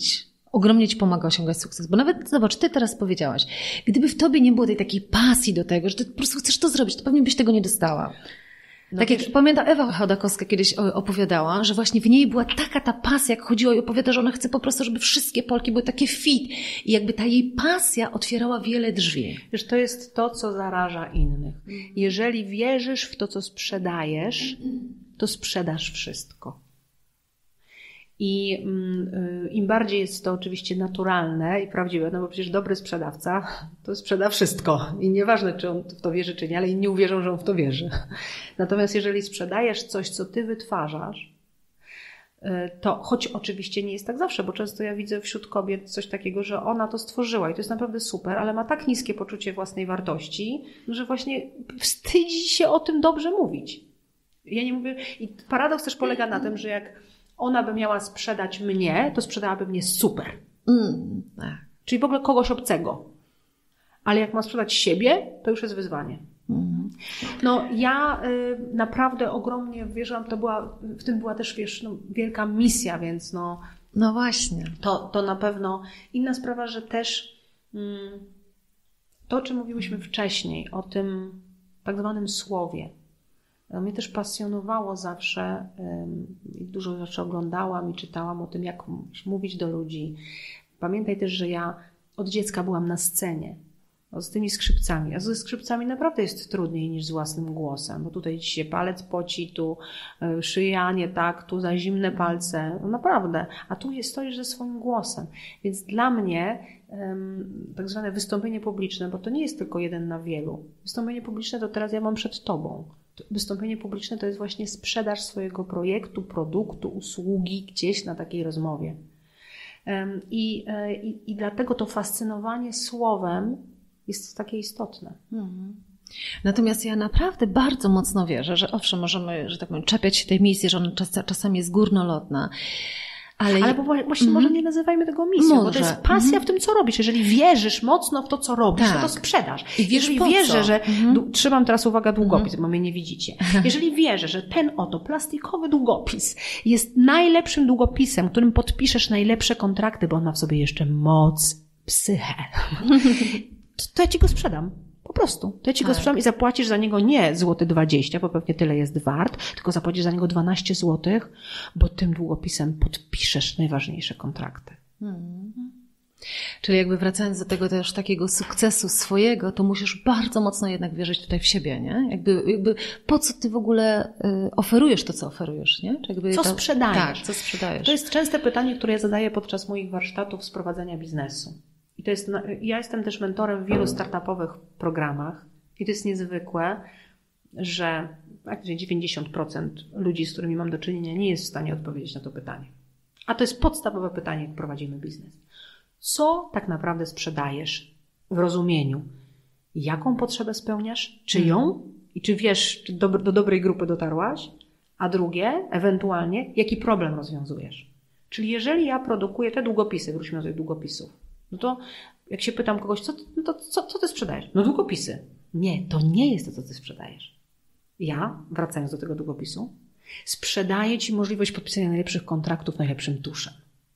ogromnie ci pomaga osiągać sukces. Bo nawet, zobacz, ty teraz powiedziałaś, gdyby w tobie nie było tej takiej pasji do tego, że ty po prostu chcesz to zrobić, to pewnie byś tego nie dostała. No tak wiesz, jak pamiętam, Ewa Chodakowska kiedyś opowiadała, że właśnie w niej była taka ta pasja, jak chodziło i opowiada, że ona chce po prostu, żeby wszystkie Polki były takie fit. I jakby ta jej pasja otwierała wiele drzwi. Wiesz, to jest to, co zaraża innych. Jeżeli wierzysz w to, co sprzedajesz, to sprzedasz wszystko. I im bardziej jest to oczywiście naturalne i prawdziwe, no bo przecież dobry sprzedawca to sprzeda wszystko. I nieważne, czy on w to wierzy, czy nie, ale inni uwierzą, że on w to wierzy. Natomiast jeżeli sprzedajesz coś, co ty wytwarzasz, to choć oczywiście nie jest tak zawsze, bo często ja widzę wśród kobiet coś takiego, że ona to stworzyła i to jest naprawdę super, ale ma tak niskie poczucie własnej wartości, że właśnie wstydzi się o tym dobrze mówić. Ja nie mówię, i paradoks też polega na tym, że jak ona by miała sprzedać mnie, to sprzedałaby mnie super. Mm, tak. Czyli w ogóle kogoś obcego. Ale jak ma sprzedać siebie, to już jest wyzwanie. Mm. No ja y, naprawdę ogromnie wierzę, to była, w tym była też, wiesz, no, wielka misja, więc no... No właśnie. To, to na pewno. Inna sprawa, że też mm, to, o czym mówiłyśmy wcześniej, o tym tak zwanym słowie. Mnie też pasjonowało zawsze i dużo rzeczy oglądałam i czytałam o tym, jak mówić do ludzi. Pamiętaj też, że ja od dziecka byłam na scenie z tymi skrzypcami. A ze skrzypcami naprawdę jest trudniej niż z własnym głosem, bo tutaj ci się palec poci, tu szyja nie tak, tu za zimne palce. No naprawdę. A tu jest, stoisz ze swoim głosem. Więc dla mnie tak zwane wystąpienie publiczne, bo to nie jest tylko jeden na wielu. Wystąpienie publiczne to teraz ja mam przed tobą. Wystąpienie publiczne to jest właśnie sprzedaż swojego projektu, produktu, usługi gdzieś na takiej rozmowie. I, i, i dlatego to fascynowanie słowem jest takie istotne. Mhm. Natomiast ja naprawdę bardzo mocno wierzę, że owszem, możemy, że tak powiem, czepiać się tej misji, że ona czas, czasami jest górnolotna. Ale, Ale bo właśnie mm. może nie nazywajmy tego misją, może. Bo to jest pasja mm. w tym, co robisz. Jeżeli wierzysz mocno w to, co robisz, tak. to to sprzedaż. I wiesz, Jeżeli wierzę, co? że... Mm. Trzymam teraz, uwaga, długopis, mm. bo mnie nie widzicie. Jeżeli wierzę, że ten oto plastikowy długopis jest najlepszym długopisem, którym podpiszesz najlepsze kontrakty, bo on ma w sobie jeszcze moc, psychę, to ja ci go sprzedam. Po prostu. To ja ci tak. go sprzedam i zapłacisz za niego nie złoty dwadzieścia, bo pewnie tyle jest wart, tylko zapłacisz za niego dwanaście złotych, bo tym długopisem podpiszesz najważniejsze kontrakty. Hmm. Czyli jakby wracając do tego też takiego sukcesu swojego, to musisz bardzo mocno jednak wierzyć tutaj w siebie, nie? Jakby, jakby po co ty w ogóle y, oferujesz to, co oferujesz, nie? Czy jakby co to, sprzedajesz? Tak, co sprzedajesz. To jest częste pytanie, które ja zadaję podczas moich warsztatów z prowadzenia biznesu. I to jest, ja jestem też mentorem w wielu startupowych programach i to jest niezwykłe, że praktycznie dziewięćdziesiąt procent ludzi, z którymi mam do czynienia, nie jest w stanie odpowiedzieć na to pytanie. A to jest podstawowe pytanie, jak prowadzimy biznes. Co tak naprawdę sprzedajesz w rozumieniu? Jaką potrzebę spełniasz? Czyją? I czy wiesz, czy do, do dobrej grupy dotarłaś? A drugie, ewentualnie, jaki problem rozwiązujesz? Czyli jeżeli ja produkuję te długopisy, wróćmy do tych długopisów, no to jak się pytam kogoś, co, no to co, co ty sprzedajesz? No długopisy. Nie, to nie jest to, co ty sprzedajesz. Ja, wracając do tego długopisu, sprzedaję ci możliwość podpisania najlepszych kontraktów najlepszym tuszem.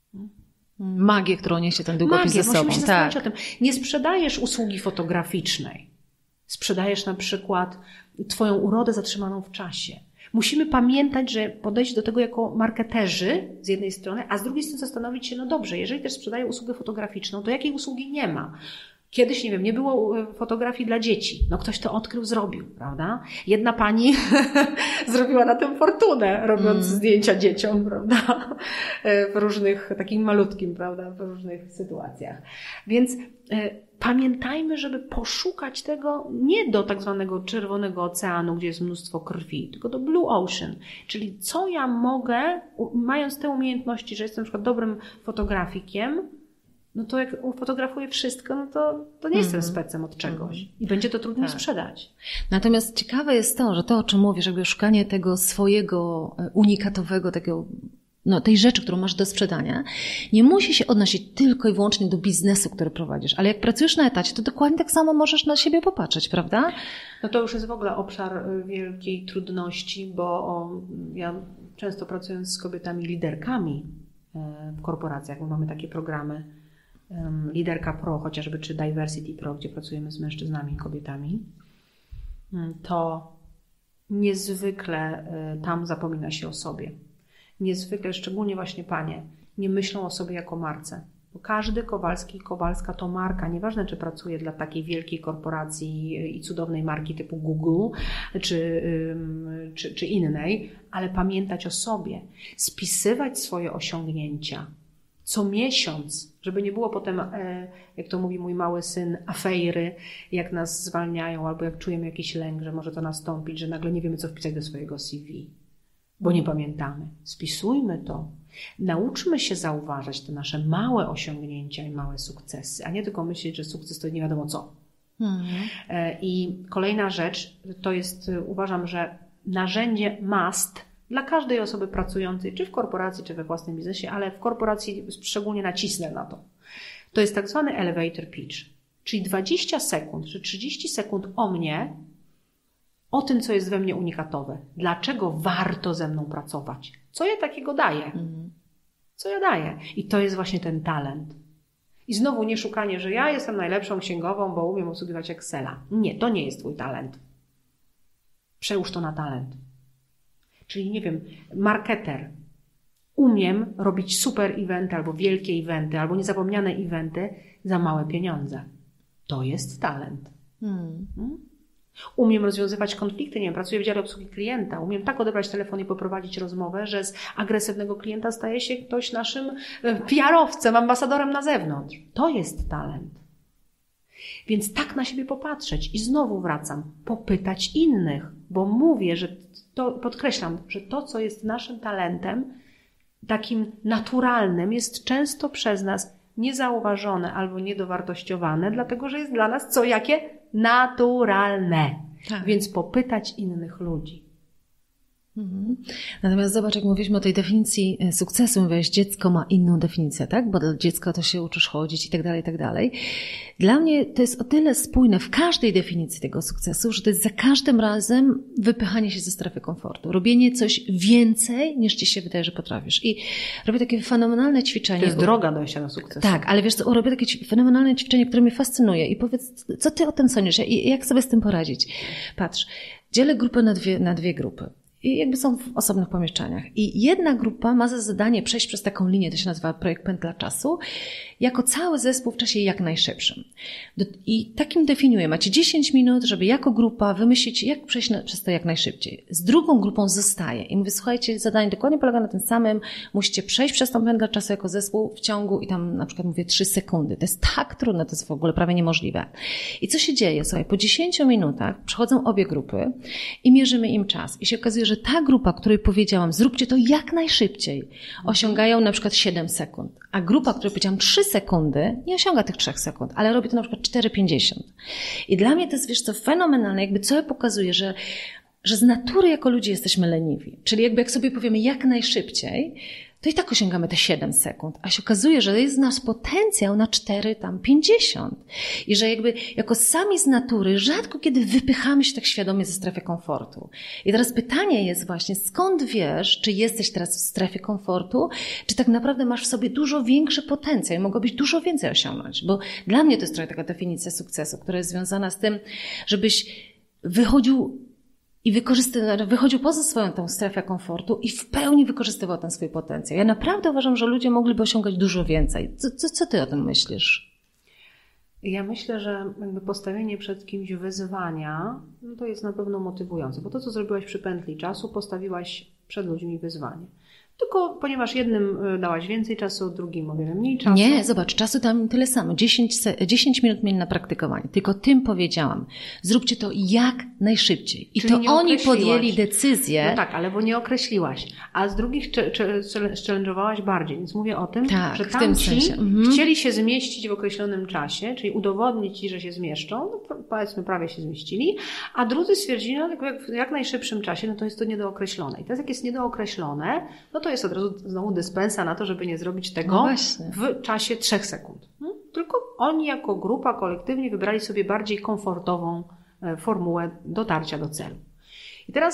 Magię, którą niesie ten długopis Magię, ze sobą. Musimy się tak. zastanowić o tym. Nie sprzedajesz usługi fotograficznej. Sprzedajesz na przykład twoją urodę zatrzymaną w czasie. Musimy pamiętać, że podejść do tego jako marketerzy z jednej strony, a z drugiej strony zastanowić się, no dobrze, jeżeli też sprzedaję usługę fotograficzną, to jakiej usługi nie ma? Kiedyś, nie wiem, nie było fotografii dla dzieci. No ktoś to odkrył, zrobił, prawda? Jedna pani zrobiła na tym fortunę, robiąc mm. zdjęcia dzieciom, prawda? W różnych, takim malutkim, prawda? W różnych sytuacjach. Więc y, pamiętajmy, żeby poszukać tego nie do tak zwanego czerwonego oceanu, gdzie jest mnóstwo krwi, tylko do Blue Ocean. Czyli co ja mogę, mając te umiejętności, że jestem na przykład dobrym fotografikiem, no to jak fotografuję wszystko, no to, to nie jestem specem od czegoś. I będzie to trudniej tak. sprzedać. Natomiast ciekawe jest to, że to, o czym mówisz, jakby szukanie tego swojego unikatowego, takiego, no, tej rzeczy, którą masz do sprzedania, nie musi się odnosić tylko i wyłącznie do biznesu, który prowadzisz. Ale jak pracujesz na etacie, to dokładnie tak samo możesz na siebie popatrzeć, prawda? No to już jest w ogóle obszar wielkiej trudności, bo o, ja często pracując z kobietami liderkami, w korporacjach, bo mamy takie programy Liderka Pro chociażby, czy Diversity Pro, gdzie pracujemy z mężczyznami i kobietami, to niezwykle tam zapomina się o sobie. Niezwykle, szczególnie właśnie panie, nie myślą o sobie jako marce. Bo każdy Kowalski i Kowalska to marka. Nieważne, czy pracuje dla takiej wielkiej korporacji i cudownej marki typu Google, czy, czy, czy innej, ale pamiętać o sobie. Spisywać swoje osiągnięcia. Co miesiąc, żeby nie było potem, jak to mówi mój mały syn, afejry, jak nas zwalniają, albo jak czujemy jakiś lęk, że może to nastąpić, że nagle nie wiemy, co wpisać do swojego C V, bo nie pamiętamy. Spisujmy to. Nauczmy się zauważać te nasze małe osiągnięcia i małe sukcesy, a nie tylko myśleć, że sukces to nie wiadomo co. Mhm. I kolejna rzecz, to jest, uważam, że narzędzie must dla każdej osoby pracującej, czy w korporacji, czy we własnym biznesie, ale w korporacji szczególnie nacisnę na to. To jest tak zwany elevator pitch, czyli dwadzieścia sekund, czy trzydzieści sekund o mnie, o tym, co jest we mnie unikatowe. Dlaczego warto ze mną pracować? Co ja takiego daję? Mhm. Co ja daję? I to jest właśnie ten talent. I znowu nie szukanie, że ja jestem najlepszą księgową, bo umiem obsługiwać Excela. Nie, to nie jest twój talent. Przełóż to na talent. Czyli nie wiem, marketer. Umiem robić super eventy, albo wielkie eventy, albo niezapomniane eventy za małe pieniądze. To jest talent. Hmm. Hmm? Umiem rozwiązywać konflikty, nie wiem, pracuję w dziale obsługi klienta, umiem tak odebrać telefon i poprowadzić rozmowę, że z agresywnego klienta staje się ktoś naszym P R-owcem, ambasadorem na zewnątrz. To jest talent. Więc tak na siebie popatrzeć i znowu wracam, popytać innych, bo mówię, że to, podkreślam, że to, co jest naszym talentem, takim naturalnym, jest często przez nas niezauważone albo niedowartościowane, dlatego że jest dla nas co jakie? Naturalne. Tak. Więc popytać innych ludzi. Mhm. Natomiast zobacz, jak mówiliśmy o tej definicji sukcesu, mówiłeś, dziecko ma inną definicję, tak? Bo dla dziecka to się uczysz chodzić i tak dalej, i tak dalej. Dla mnie to jest o tyle spójne w każdej definicji tego sukcesu, że to jest za każdym razem wypychanie się ze strefy komfortu. Robienie coś więcej, niż ci się wydaje, że potrafisz. I robię takie fenomenalne ćwiczenie. To jest droga dojścia do sukcesu. Tak, ale wiesz co, robię takie fenomenalne ćwiczenie, które mnie fascynuje. I powiedz, co ty o tym sądzisz i jak sobie z tym poradzić? Patrz, dzielę grupę na dwie, na dwie grupy. I jakby są w osobnych pomieszczeniach. I jedna grupa ma za zadanie przejść przez taką linię, to się nazywa projekt Pętla Czasu, jako cały zespół w czasie jak najszybszym. I takim definiuję. Macie dziesięć minut, żeby jako grupa wymyślić, jak przejść na, przez to jak najszybciej. Z drugą grupą zostaję i mówię, słuchajcie, zadanie dokładnie polega na tym samym, musicie przejść przez tą pętlę czasu jako zespół w ciągu i tam na przykład mówię trzy sekundy. To jest tak trudne, to jest w ogóle prawie niemożliwe. I co się dzieje? Słuchaj, po dziesięciu minutach przychodzą obie grupy i mierzymy im czas. I się okazuje, że ta grupa, której powiedziałam, zróbcie to jak najszybciej, osiągają na przykład siedem sekund. A grupa, której powiedziałam trzy sekundy, nie osiąga tych trzech sekund, ale robi to na przykład cztery pięćdziesiąt. I dla mnie to jest, wiesz co, fenomenalne, jakby co pokazuje, że, że z natury jako ludzie jesteśmy leniwi. Czyli jakby jak sobie powiemy jak najszybciej, to i tak osiągamy te siedem sekund, a się okazuje, że jest nasz potencjał na cztery, tam pięćdziesiąt. I że jakby jako sami z natury rzadko kiedy wypychamy się tak świadomie ze strefy komfortu. I teraz pytanie jest właśnie, skąd wiesz, czy jesteś teraz w strefie komfortu, czy tak naprawdę masz w sobie dużo większy potencjał i mogłabyś dużo więcej osiągnąć? Bo dla mnie to jest trochę taka definicja sukcesu, która jest związana z tym, żebyś wychodził i wykorzystywał, wychodził poza swoją tą strefę komfortu i w pełni wykorzystywał ten swój potencjał. Ja naprawdę uważam, że ludzie mogliby osiągać dużo więcej. Co, co, co ty o tym myślisz? Ja myślę, że jakby postawienie przed kimś wyzwania, no to jest na pewno motywujące, bo to, co zrobiłaś przy pętli czasu, postawiłaś przed ludźmi wyzwanie. Tylko ponieważ jednym dałaś więcej czasu, drugim o wiele mniej czasu. Nie, zobacz, czasu tam tyle samo. dziesięć minut mieli na praktykowanie. Tylko tym powiedziałam, zróbcie to jak najszybciej. I czyli to oni podjęli decyzję. No tak, ale bo nie określiłaś. A z drugich challenge'owałaś bardziej. Więc mówię o tym, tak, że tamci mhm. chcieli się zmieścić w określonym czasie, czyli udowodnić ci, że się zmieszczą. No, powiedzmy, prawie się zmieścili. A drudzy stwierdzili, no jak w jak najszybszym czasie, no to jest to niedookreślone. I teraz jak jest niedookreślone, no to jest od razu znowu dyspensa na to, żeby nie zrobić tego no w czasie trzech sekund. Tylko oni jako grupa kolektywnie wybrali sobie bardziej komfortową formułę dotarcia do celu. I teraz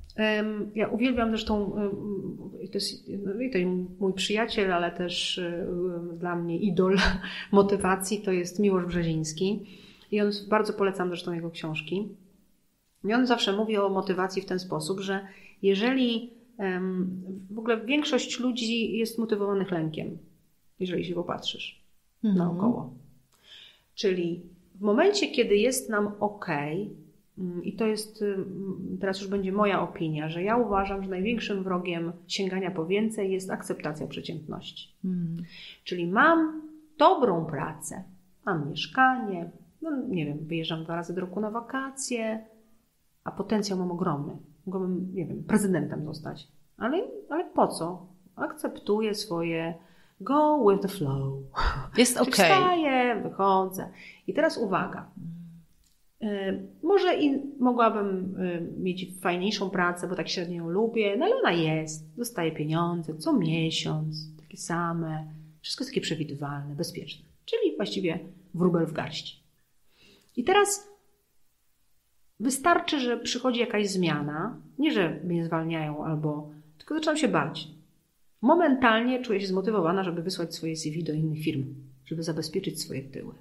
Ja uwielbiam zresztą, to jest, to jest mój przyjaciel, ale też dla mnie idol motywacji, to jest Miłosz Brzeziński. I on, bardzo polecam zresztą jego książki. I on zawsze mówi o motywacji w ten sposób, że jeżeli w ogóle większość ludzi jest motywowanych lękiem, jeżeli się popatrzysz mhm. naokoło. Czyli w momencie, kiedy jest nam okej, i to jest, teraz już będzie moja opinia, że ja uważam, że największym wrogiem sięgania po więcej jest akceptacja przeciętności. Mm. Czyli mam dobrą pracę, mam mieszkanie, no nie wiem, wyjeżdżam dwa razy do roku na wakacje, a potencjał mam ogromny. Mogłabym, nie wiem, prezydentem zostać. Ale, ale po co? Akceptuję swoje go with the flow. Jest okej. Okay. Wstaję, wychodzę. I teraz uwaga. Może i mogłabym mieć fajniejszą pracę, bo tak średnio ją lubię, no ale ona jest. Dostaję pieniądze co miesiąc, takie same. Wszystko jest takie przewidywalne, bezpieczne. Czyli właściwie wróbel w garści. I teraz wystarczy, że przychodzi jakaś zmiana, nie że mnie zwalniają albo, tylko zaczynam się bać. Momentalnie czuję się zmotywowana, żeby wysłać swoje C V do innych firm, żeby zabezpieczyć swoje tyły.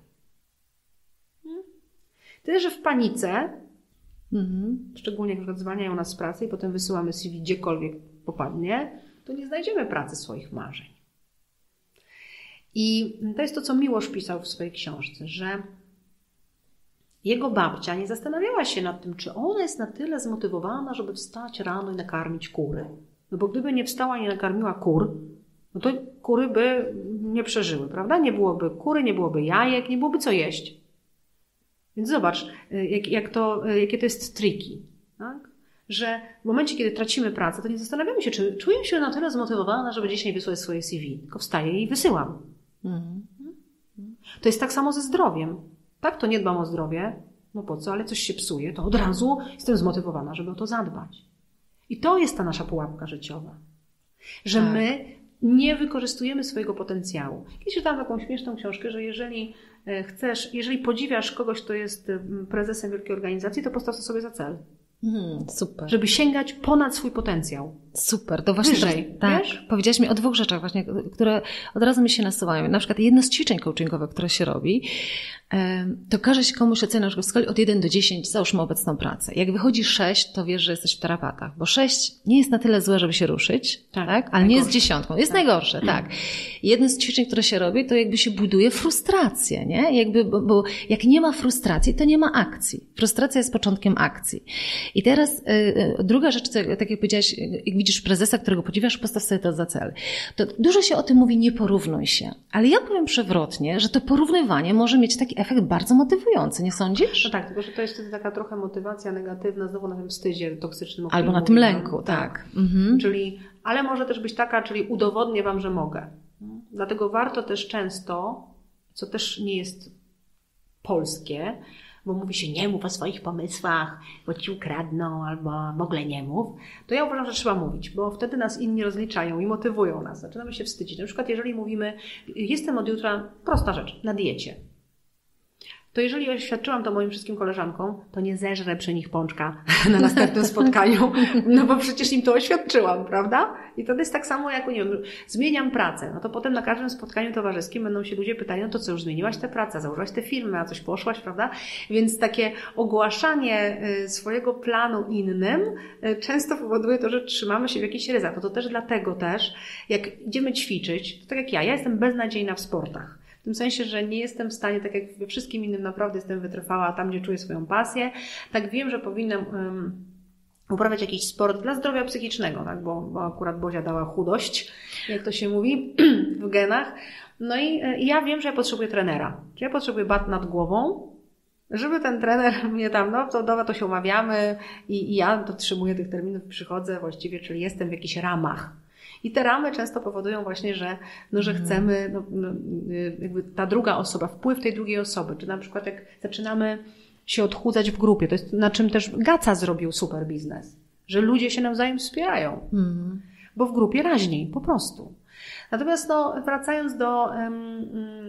Tyle, że w panice, mhm. szczególnie jak zwalniają nas z pracy i potem wysyłamy C V gdziekolwiek popadnie, to nie znajdziemy pracy swoich marzeń. I to jest to, co Miłosz pisał w swojej książce, że jego babcia nie zastanawiała się nad tym, czy ona jest na tyle zmotywowana, żeby wstać rano i nakarmić kury. No bo gdyby nie wstała i nie nakarmiła kur, no to kury by nie przeżyły, prawda? Nie byłoby kury, nie byłoby jajek, nie byłoby co jeść. Więc zobacz, jak, jak to, jakie to jest tricky, tak? Że w momencie, kiedy tracimy pracę, to nie zastanawiamy się, czy czuję się na tyle zmotywowana, żeby dzisiaj wysłać swoje C V. Tylko wstaję i wysyłam. Mhm. To jest tak samo ze zdrowiem. Tak, to nie dbam o zdrowie, no po co, ale coś się psuje, to od razu jestem zmotywowana, żeby o to zadbać. I to jest ta nasza pułapka życiowa. Że tak. my nie wykorzystujemy swojego potencjału. Kiedyś czytałam taką śmieszną książkę, że jeżeli chcesz, jeżeli podziwiasz kogoś, kto jest prezesem wielkiej organizacji, to postaw to sobie za cel. Mm, super. Żeby sięgać ponad swój potencjał. Super, to właśnie Wyżej, teraz, tak, wiesz? Powiedziałaś mi o dwóch rzeczach właśnie, które od razu mi się nasuwają. Na przykład jedno z ćwiczeń coachingowych, które się robi, to każe się komuś ocenę na przykład w skali od jeden do dziesięciu, załóżmy obecną pracę. Jak wychodzi sześć, to wiesz, że jesteś w tarapatach, bo sześć nie jest na tyle złe, żeby się ruszyć, tak, tak? Ale nie jest dziesiątką, jest tak. najgorsze, tak. Jedno z ćwiczeń, które się robi, to jakby się buduje frustrację, nie? Jakby, bo, bo jak nie ma frustracji, to nie ma akcji. Frustracja jest początkiem akcji. I teraz y, druga rzecz, co, tak jak powiedziałaś, jak widzisz prezesa, którego podziwiasz, postaw sobie to za cel. To dużo się o tym mówi, nie porównuj się. Ale ja powiem przewrotnie, że to porównywanie może mieć taki efekt bardzo motywujący, nie sądzisz? No tak, tylko że to jest wtedy taka trochę motywacja negatywna, znowu na tym wstydzie toksycznym. Albo na tym mówię. lęku, tak. tak. Mhm. Czyli, ale może też być taka, czyli udowodnię wam, że mogę. Dlatego warto też często, co też nie jest polskie, bo mówi się nie mów o swoich pomysłach, bo ci ukradną, albo w ogóle nie mów, to ja uważam, że trzeba mówić, bo wtedy nas inni rozliczają i motywują nas. Zaczynamy się wstydzić. Na przykład jeżeli mówimy, jestem od jutra, prosta rzecz, na diecie. To jeżeli oświadczyłam to moim wszystkim koleżankom, to nie zeżrę przy nich pączka na następnym spotkaniu, no bo przecież im to oświadczyłam, prawda? I to jest tak samo jak, nie wiem, zmieniam pracę, no to potem na każdym spotkaniu towarzyskim będą się ludzie pytali, no to co, już zmieniłaś tę pracę, założyłaś tę firmę, a coś poszłaś, prawda? Więc takie ogłaszanie swojego planu innym często powoduje to, że trzymamy się w jakichś ryzach. No to też dlatego też, jak idziemy ćwiczyć, to tak jak ja, ja jestem beznadziejna w sportach. W tym sensie, że nie jestem w stanie, tak jak we wszystkim innym, naprawdę jestem wytrwała tam, gdzie czuję swoją pasję. Tak wiem, że powinnam um, uprawiać jakiś sport dla zdrowia psychicznego, tak? bo, bo akurat Bozia dała chudość, jak to się mówi, w genach. No i, i ja wiem, że ja potrzebuję trenera. Czy ja potrzebuję bat nad głową, żeby ten trener mnie tam, no to dobra, to się umawiamy i, i ja dotrzymuję tych terminów, przychodzę właściwie, czyli jestem w jakichś ramach. I te ramy często powodują właśnie, że, no, że chcemy, no, no, jakby ta druga osoba, wpływ tej drugiej osoby, czy na przykład jak zaczynamy się odchudzać w grupie, to jest na czym też Gaca zrobił super biznes, że ludzie się nawzajem wspierają, mm. bo w grupie raźniej, po prostu. Natomiast no, wracając do, um,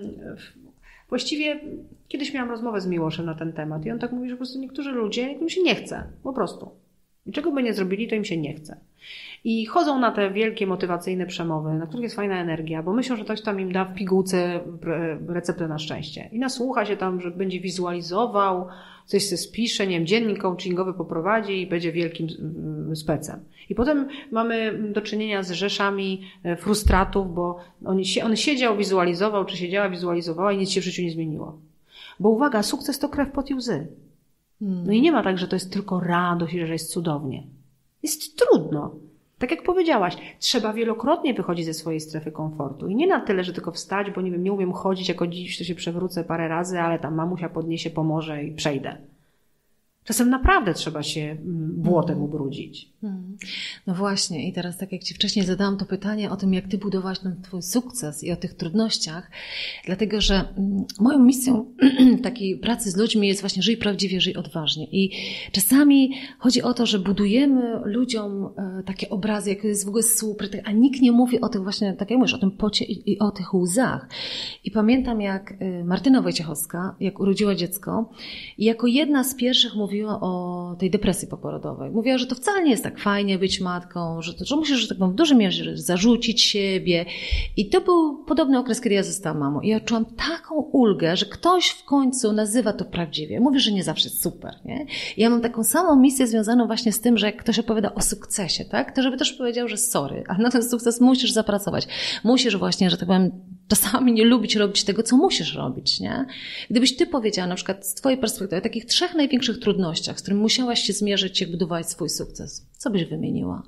właściwie kiedyś miałam rozmowę z Miłoszem na ten temat i on tak mówi, że po prostu niektórzy ludzie, niektórym się nie chce, po prostu. I czego by nie zrobili, to im się nie chce. I chodzą na te wielkie motywacyjne przemowy, na których jest fajna energia, bo myślą, że ktoś tam im da w pigułce receptę na szczęście. I nasłucha się tam, że będzie wizualizował, coś se spisze, nie wiem, dziennik coachingowy poprowadzi i będzie wielkim specem. I potem mamy do czynienia z rzeszami frustratów, bo on, on siedział, wizualizował, czy siedziała, wizualizowała i nic się w życiu nie zmieniło. Bo uwaga, sukces to krew, pot i łzy. No i nie ma tak, że to jest tylko radość i że jest cudownie. Jest trudno. Tak jak powiedziałaś, trzeba wielokrotnie wychodzić ze swojej strefy komfortu. I nie na tyle, że tylko wstać, bo nie wiem, nie umiem chodzić, jako dziś to się przewrócę parę razy, ale tam mamusia podniesie, pomoże i przejdę. Czasem naprawdę trzeba się błotem ubrudzić. No właśnie i teraz tak jak Ci wcześniej zadałam to pytanie o tym, jak Ty budowałaś ten Twój sukces i o tych trudnościach, dlatego że moją misją takiej pracy z ludźmi jest właśnie żyj prawdziwie, żyj odważnie. I czasami chodzi o to, że budujemy ludziom takie obrazy, jak jest w ogóle super, a nikt nie mówi o tych właśnie, tak jak mówisz, o tym pocie i, i o tych łzach. I pamiętam jak Martyna Wojciechowska, jak urodziła dziecko i jako jedna z pierwszych mówiła o tej depresji poporodowej. Mówiła, że to wcale nie jest tak fajnie być matką, że, to, że musisz że tak w dużej mierze zarzucić siebie. I to był podobny okres, kiedy ja zostałam mamą. I ja czułam taką ulgę, że ktoś w końcu nazywa to prawdziwie. Mówi, że nie zawsze jest super. Nie? I ja mam taką samą misję związaną właśnie z tym, że jak ktoś opowiada o sukcesie, tak, to żeby też powiedział, że sorry, ale na ten sukces musisz zapracować. Musisz właśnie, że tak powiem, czasami nie lubić robić tego, co musisz robić. Nie? Gdybyś Ty powiedziała na przykład z Twojej perspektywy o takich trzech największych trudnościach, z którymi musiałaś się zmierzyć, jak budowałaś swój sukces, co byś wymieniła?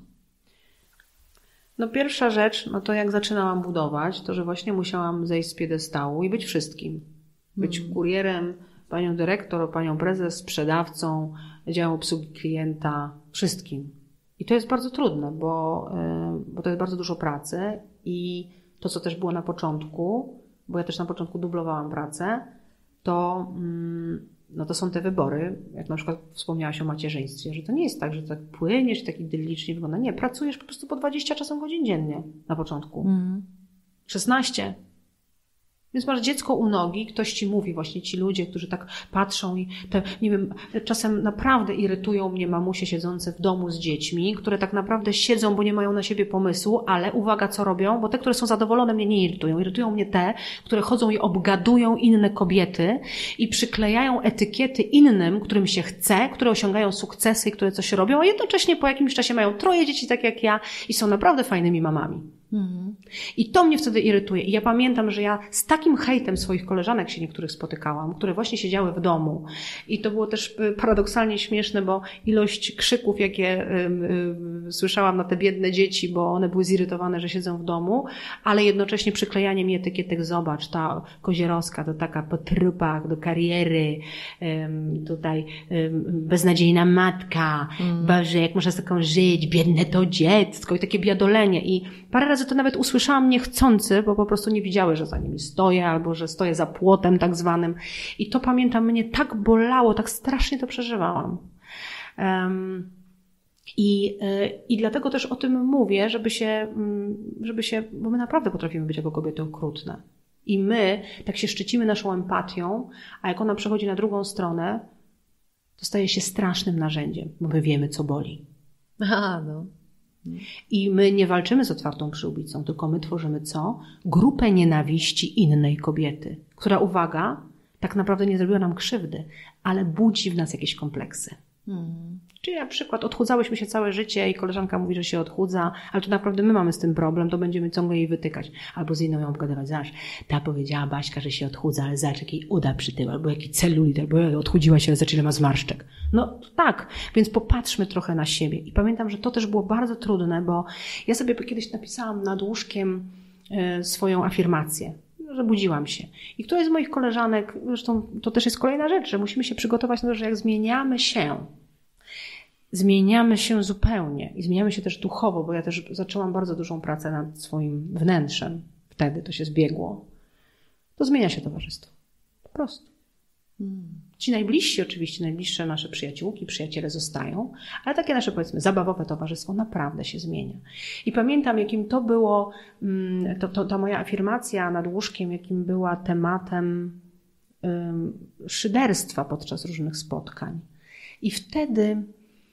No pierwsza rzecz, no to jak zaczynałam budować, to że właśnie musiałam zejść z piedestału i być wszystkim. Być hmm. kurierem, panią dyrektor, panią prezes, sprzedawcą, działu obsługi klienta, wszystkim. I to jest bardzo trudne, bo, bo to jest bardzo dużo pracy i to, co też było na początku, bo ja też na początku dublowałam pracę, to, no to są te wybory, jak na przykład wspomniałaś o macierzyństwie, że to nie jest tak, że tak płyniesz i tak idyllicznie wygląda. Nie, pracujesz po prostu po dwadzieścia czasem godzin dziennie na początku. Mm. szesnaście. Więc masz dziecko u nogi, ktoś ci mówi, właśnie ci ludzie, którzy tak patrzą i te, nie wiem, czasem naprawdę irytują mnie mamusie siedzące w domu z dziećmi, które tak naprawdę siedzą, bo nie mają na siebie pomysłu, ale uwaga, co robią, bo te, które są zadowolone, mnie nie irytują. Irytują mnie te, które chodzą i obgadują inne kobiety i przyklejają etykiety innym, którym się chce, które osiągają sukcesy i które coś robią, a jednocześnie po jakimś czasie mają troje dzieci tak jak ja i są naprawdę fajnymi mamami. Mhm. I to mnie wtedy irytuje. I ja pamiętam, że ja z takim hejtem swoich koleżanek się niektórych spotykałam, które właśnie siedziały w domu. I to było też paradoksalnie śmieszne, bo ilość krzyków, jakie y, y, słyszałam na te biedne dzieci, bo one były zirytowane, że siedzą w domu, ale jednocześnie przyklejanie mi etykietek, zobacz, ta Kozierowska to taka po trupach do kariery, y, tutaj y, beznadziejna matka, mm. Boże, jak można z taką żyć, biedne to dziecko i takie biadolenie. I parę razy to nawet usłyszałam niechcący, bo po prostu nie widziały, że za nimi stoję, albo że stoję za płotem tak zwanym. I to pamiętam, mnie tak bolało, tak strasznie to przeżywałam. Um, i, I dlatego też o tym mówię, żeby się, żeby się, bo my naprawdę potrafimy być jako kobiety okrutne. I my tak się szczycimy naszą empatią, a jak ona przechodzi na drugą stronę, to staje się strasznym narzędziem, bo my wiemy, co boli. Aha, no. I my nie walczymy z otwartą przyłbicą, tylko my tworzymy co? Grupę nienawiści innej kobiety, która, uwaga, tak naprawdę nie zrobiła nam krzywdy, ale budzi w nas jakieś kompleksy. Hmm. Czyli na przykład odchudzałyśmy się całe życie i koleżanka mówi, że się odchudza, ale to naprawdę my mamy z tym problem, to będziemy ciągle jej wytykać. Albo z inną ją obgadywać. Zobacz, ta powiedziała Baśka, że się odchudza, ale zobacz, jaki uda przytył, albo jaki celulit, albo odchudziła się, ale zobacz, ile ma zmarszczek. No tak, więc popatrzmy trochę na siebie. I pamiętam, że to też było bardzo trudne, bo ja sobie kiedyś napisałam nad łóżkiem swoją afirmację, że budziłam się. I któraś z moich koleżanek, zresztą to też jest kolejna rzecz, że musimy się przygotować na to, że jak zmieniamy się, zmieniamy się zupełnie i zmieniamy się też duchowo, bo ja też zaczęłam bardzo dużą pracę nad swoim wnętrzem. Wtedy to się zbiegło. To zmienia się towarzystwo. Po prostu. Hmm. Ci najbliżsi oczywiście, najbliższe nasze przyjaciółki, przyjaciele zostają, ale takie nasze, powiedzmy, zabawowe towarzystwo naprawdę się zmienia. I pamiętam, jakim to było, to, to, ta moja afirmacja nad łóżkiem, jakim była tematem um, szyderstwa podczas różnych spotkań. I wtedy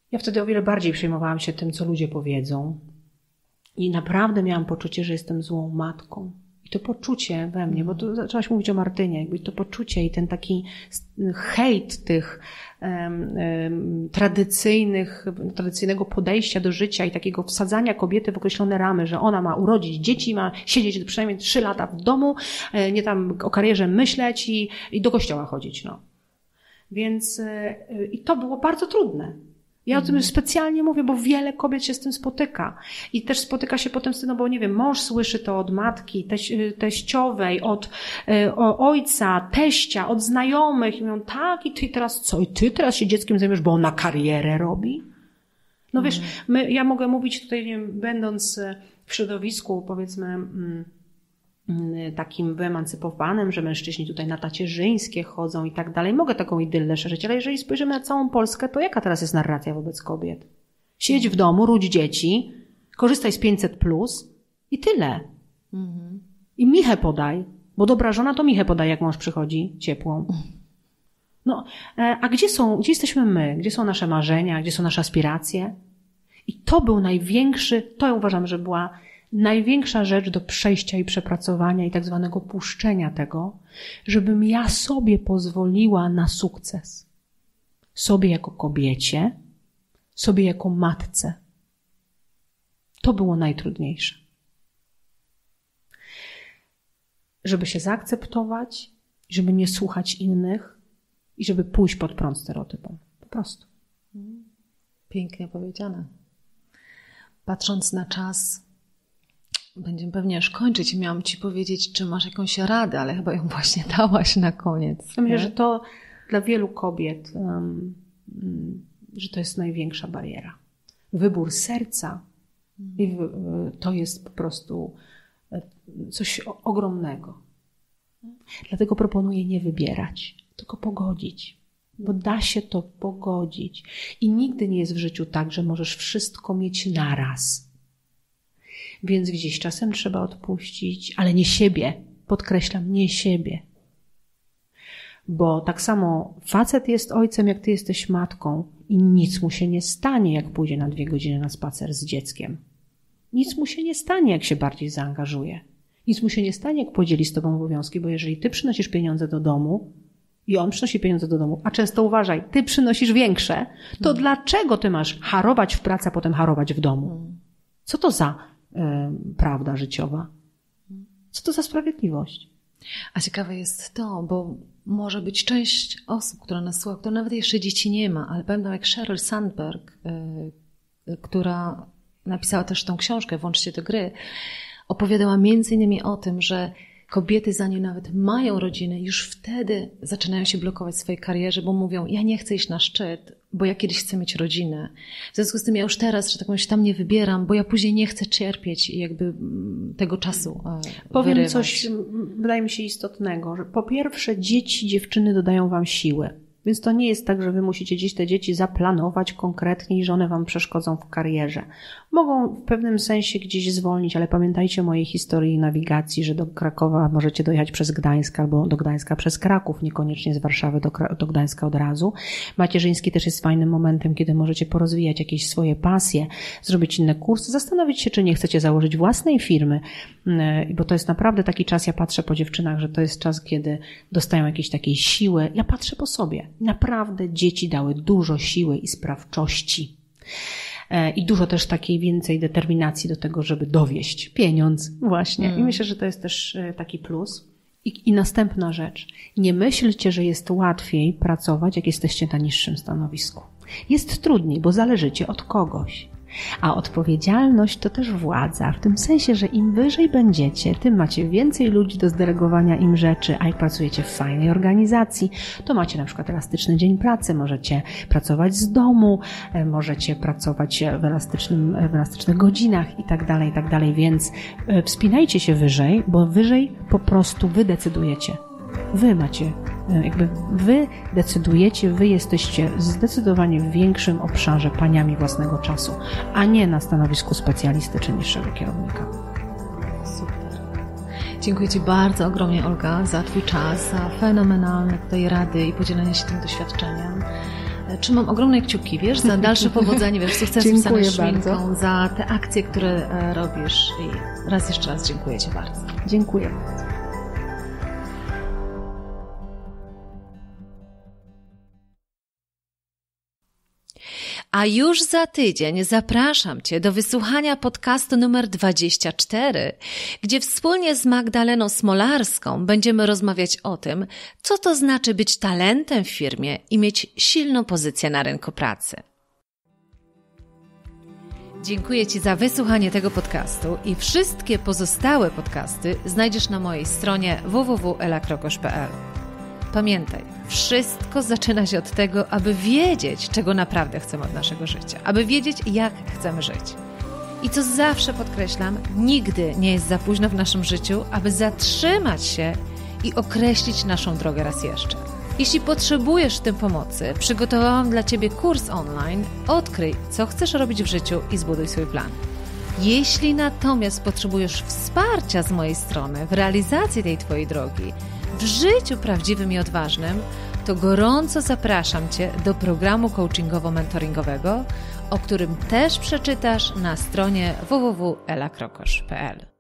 Ja wtedy o wiele bardziej przejmowałam się tym, co ludzie powiedzą. I naprawdę miałam poczucie, że jestem złą matką. I to poczucie we mnie, bo tu zaczęłaś mówić o Martynie, jakby to poczucie i ten taki hejt tych um, um, tradycyjnych, tradycyjnego podejścia do życia i takiego wsadzania kobiety w określone ramy, że ona ma urodzić dzieci, ma siedzieć przynajmniej trzy lata w domu, nie tam o karierze myśleć i, i do kościoła chodzić. No. Więc i to było bardzo trudne. Ja o tym specjalnie mówię, bo wiele kobiet się z tym spotyka. I też spotyka się potem z tym, no bo nie wiem, mąż słyszy to od matki, teś, teściowej, od e, ojca, teścia, od znajomych. I mówią, tak, i ty teraz co? I ty teraz się dzieckiem zajmiesz, bo ona karierę robi? No wiesz, my, ja mogę mówić tutaj, nie wiem, będąc w środowisku, powiedzmy, mm, takim wyemancypowanym, że mężczyźni tutaj na tacierzyńskie chodzą i tak dalej. Mogę taką idyllę szerzyć, ale jeżeli spojrzymy na całą Polskę, to jaka teraz jest narracja wobec kobiet? Siedź w domu, ródź dzieci, korzystaj z pięćset plus i tyle. Mhm. I michę podaj, bo dobra żona to michę podaj, jak mąż przychodzi, ciepłą. No, a gdzie są, gdzie jesteśmy my? Gdzie są nasze marzenia? Gdzie są nasze aspiracje? I to był największy, to ja uważam, że była największa rzecz do przejścia i przepracowania i tak zwanego puszczenia tego, żebym ja sobie pozwoliła na sukces. Sobie jako kobiecie, sobie jako matce. To było najtrudniejsze. Żeby się zaakceptować, żeby nie słuchać innych i żeby pójść pod prąd stereotypom. Po prostu. Pięknie powiedziane. Patrząc na czas, będziemy pewnie już kończyć. Miałam ci powiedzieć, czy masz jakąś radę, ale chyba ją właśnie dałaś na koniec. Ja myślę, że to dla wielu kobiet, um, że to jest największa bariera. Wybór serca i w, to jest po prostu coś ogromnego. Dlatego proponuję nie wybierać, tylko pogodzić. Bo da się to pogodzić. I nigdy nie jest w życiu tak, że możesz wszystko mieć naraz. Więc gdzieś czasem trzeba odpuścić, ale nie siebie. Podkreślam, nie siebie. Bo tak samo facet jest ojcem, jak ty jesteś matką i nic mu się nie stanie, jak pójdzie na dwie godziny na spacer z dzieckiem. Nic mu się nie stanie, jak się bardziej zaangażuje. Nic mu się nie stanie, jak podzieli z tobą obowiązki, bo jeżeli ty przynosisz pieniądze do domu i on przynosi pieniądze do domu, a często uważaj, ty przynosisz większe, to hmm. dlaczego ty masz harować w pracy, a potem harować w domu? Co to za y, prawda życiowa? Co to za sprawiedliwość? A ciekawe jest to, bo może być część osób, która nas słucha, która nawet jeszcze dzieci nie ma, ale pamiętam jak Sheryl Sandberg, y, y, która napisała też tą książkę Włączcie do gry, opowiadała między innymi o tym, że kobiety, zanim nawet mają rodziny, już wtedy zaczynają się blokować w swojej karierze, bo mówią, ja nie chcę iść na szczyt, bo ja kiedyś chcę mieć rodzinę. W związku z tym ja już teraz, że tak powiem, się tam nie wybieram, bo ja później nie chcę cierpieć i jakby tego czasu Powiem wyrywać. coś, wydaje mi się istotnego, że po pierwsze dzieci, dziewczyny dodają wam siły. Więc to nie jest tak, że wy musicie gdzieś te dzieci zaplanować konkretnie i że one wam przeszkodzą w karierze. Mogą w pewnym sensie gdzieś zwolnić, ale pamiętajcie o mojej historii nawigacji, że do Krakowa możecie dojechać przez Gdańsk albo do Gdańska przez Kraków, niekoniecznie z Warszawy do, do Gdańska od razu. Macierzyński też jest fajnym momentem, kiedy możecie porozwijać jakieś swoje pasje, zrobić inne kursy, zastanowić się, czy nie chcecie założyć własnej firmy, bo to jest naprawdę taki czas, ja patrzę po dziewczynach, że to jest czas, kiedy dostają jakieś takiej siły. Ja patrzę po sobie. Naprawdę dzieci dały dużo siły i sprawczości. I dużo też takiej więcej determinacji do tego, żeby dowieść pieniądz właśnie. Mm. I myślę, że to jest też taki plus. I, I następna rzecz. Nie myślcie, że jest łatwiej pracować, jak jesteście na niższym stanowisku. Jest trudniej, bo zależycie od kogoś. A odpowiedzialność to też władza, w tym sensie, że im wyżej będziecie, tym macie więcej ludzi do zdelegowania im rzeczy, a jak pracujecie w fajnej organizacji, to macie na przykład elastyczny dzień pracy, możecie pracować z domu, możecie pracować w, elastycznym, w elastycznych godzinach i tak dalej, i tak dalej, więc wspinajcie się wyżej, bo wyżej po prostu wy decydujecie. Wy macie, jakby wy decydujecie, wy jesteście zdecydowanie w większym obszarze paniami własnego czasu, a nie na stanowisku specjalisty czy niższego kierownika. Super. Dziękuję ci bardzo ogromnie, Olga, za twój czas, za fenomenalne tutaj rady i podzielenie się tym doświadczeniem. trzymam ogromne kciuki, wiesz, za dalsze powodzenie, wiesz, sukcesu Dziękuję z szminką, bardzo. za te akcje, które robisz i raz jeszcze raz dziękuję Ci bardzo. Dziękuję bardzo. A już za tydzień zapraszam Cię do wysłuchania podcastu numer dwadzieścia cztery, gdzie wspólnie z Magdaleną Smolarską będziemy rozmawiać o tym, co to znaczy być talentem w firmie i mieć silną pozycję na rynku pracy. Dziękuję Ci za wysłuchanie tego podcastu i wszystkie pozostałe podcasty znajdziesz na mojej stronie w w w kropka ela krokosz kropka p l. Pamiętaj, wszystko zaczyna się od tego, aby wiedzieć, czego naprawdę chcemy od naszego życia, aby wiedzieć, jak chcemy żyć. I co zawsze podkreślam, nigdy nie jest za późno w naszym życiu, aby zatrzymać się i określić naszą drogę raz jeszcze. Jeśli potrzebujesz w tym pomocy, przygotowałam dla Ciebie kurs online Odkryj, co chcesz robić w życiu i zbuduj swój plan. Jeśli natomiast potrzebujesz wsparcia z mojej strony w realizacji tej Twojej drogi, w życiu prawdziwym i odważnym, to gorąco zapraszam Cię do programu coachingowo-mentoringowego, o którym też przeczytasz na stronie w w w kropka ela krokosz kropka p l.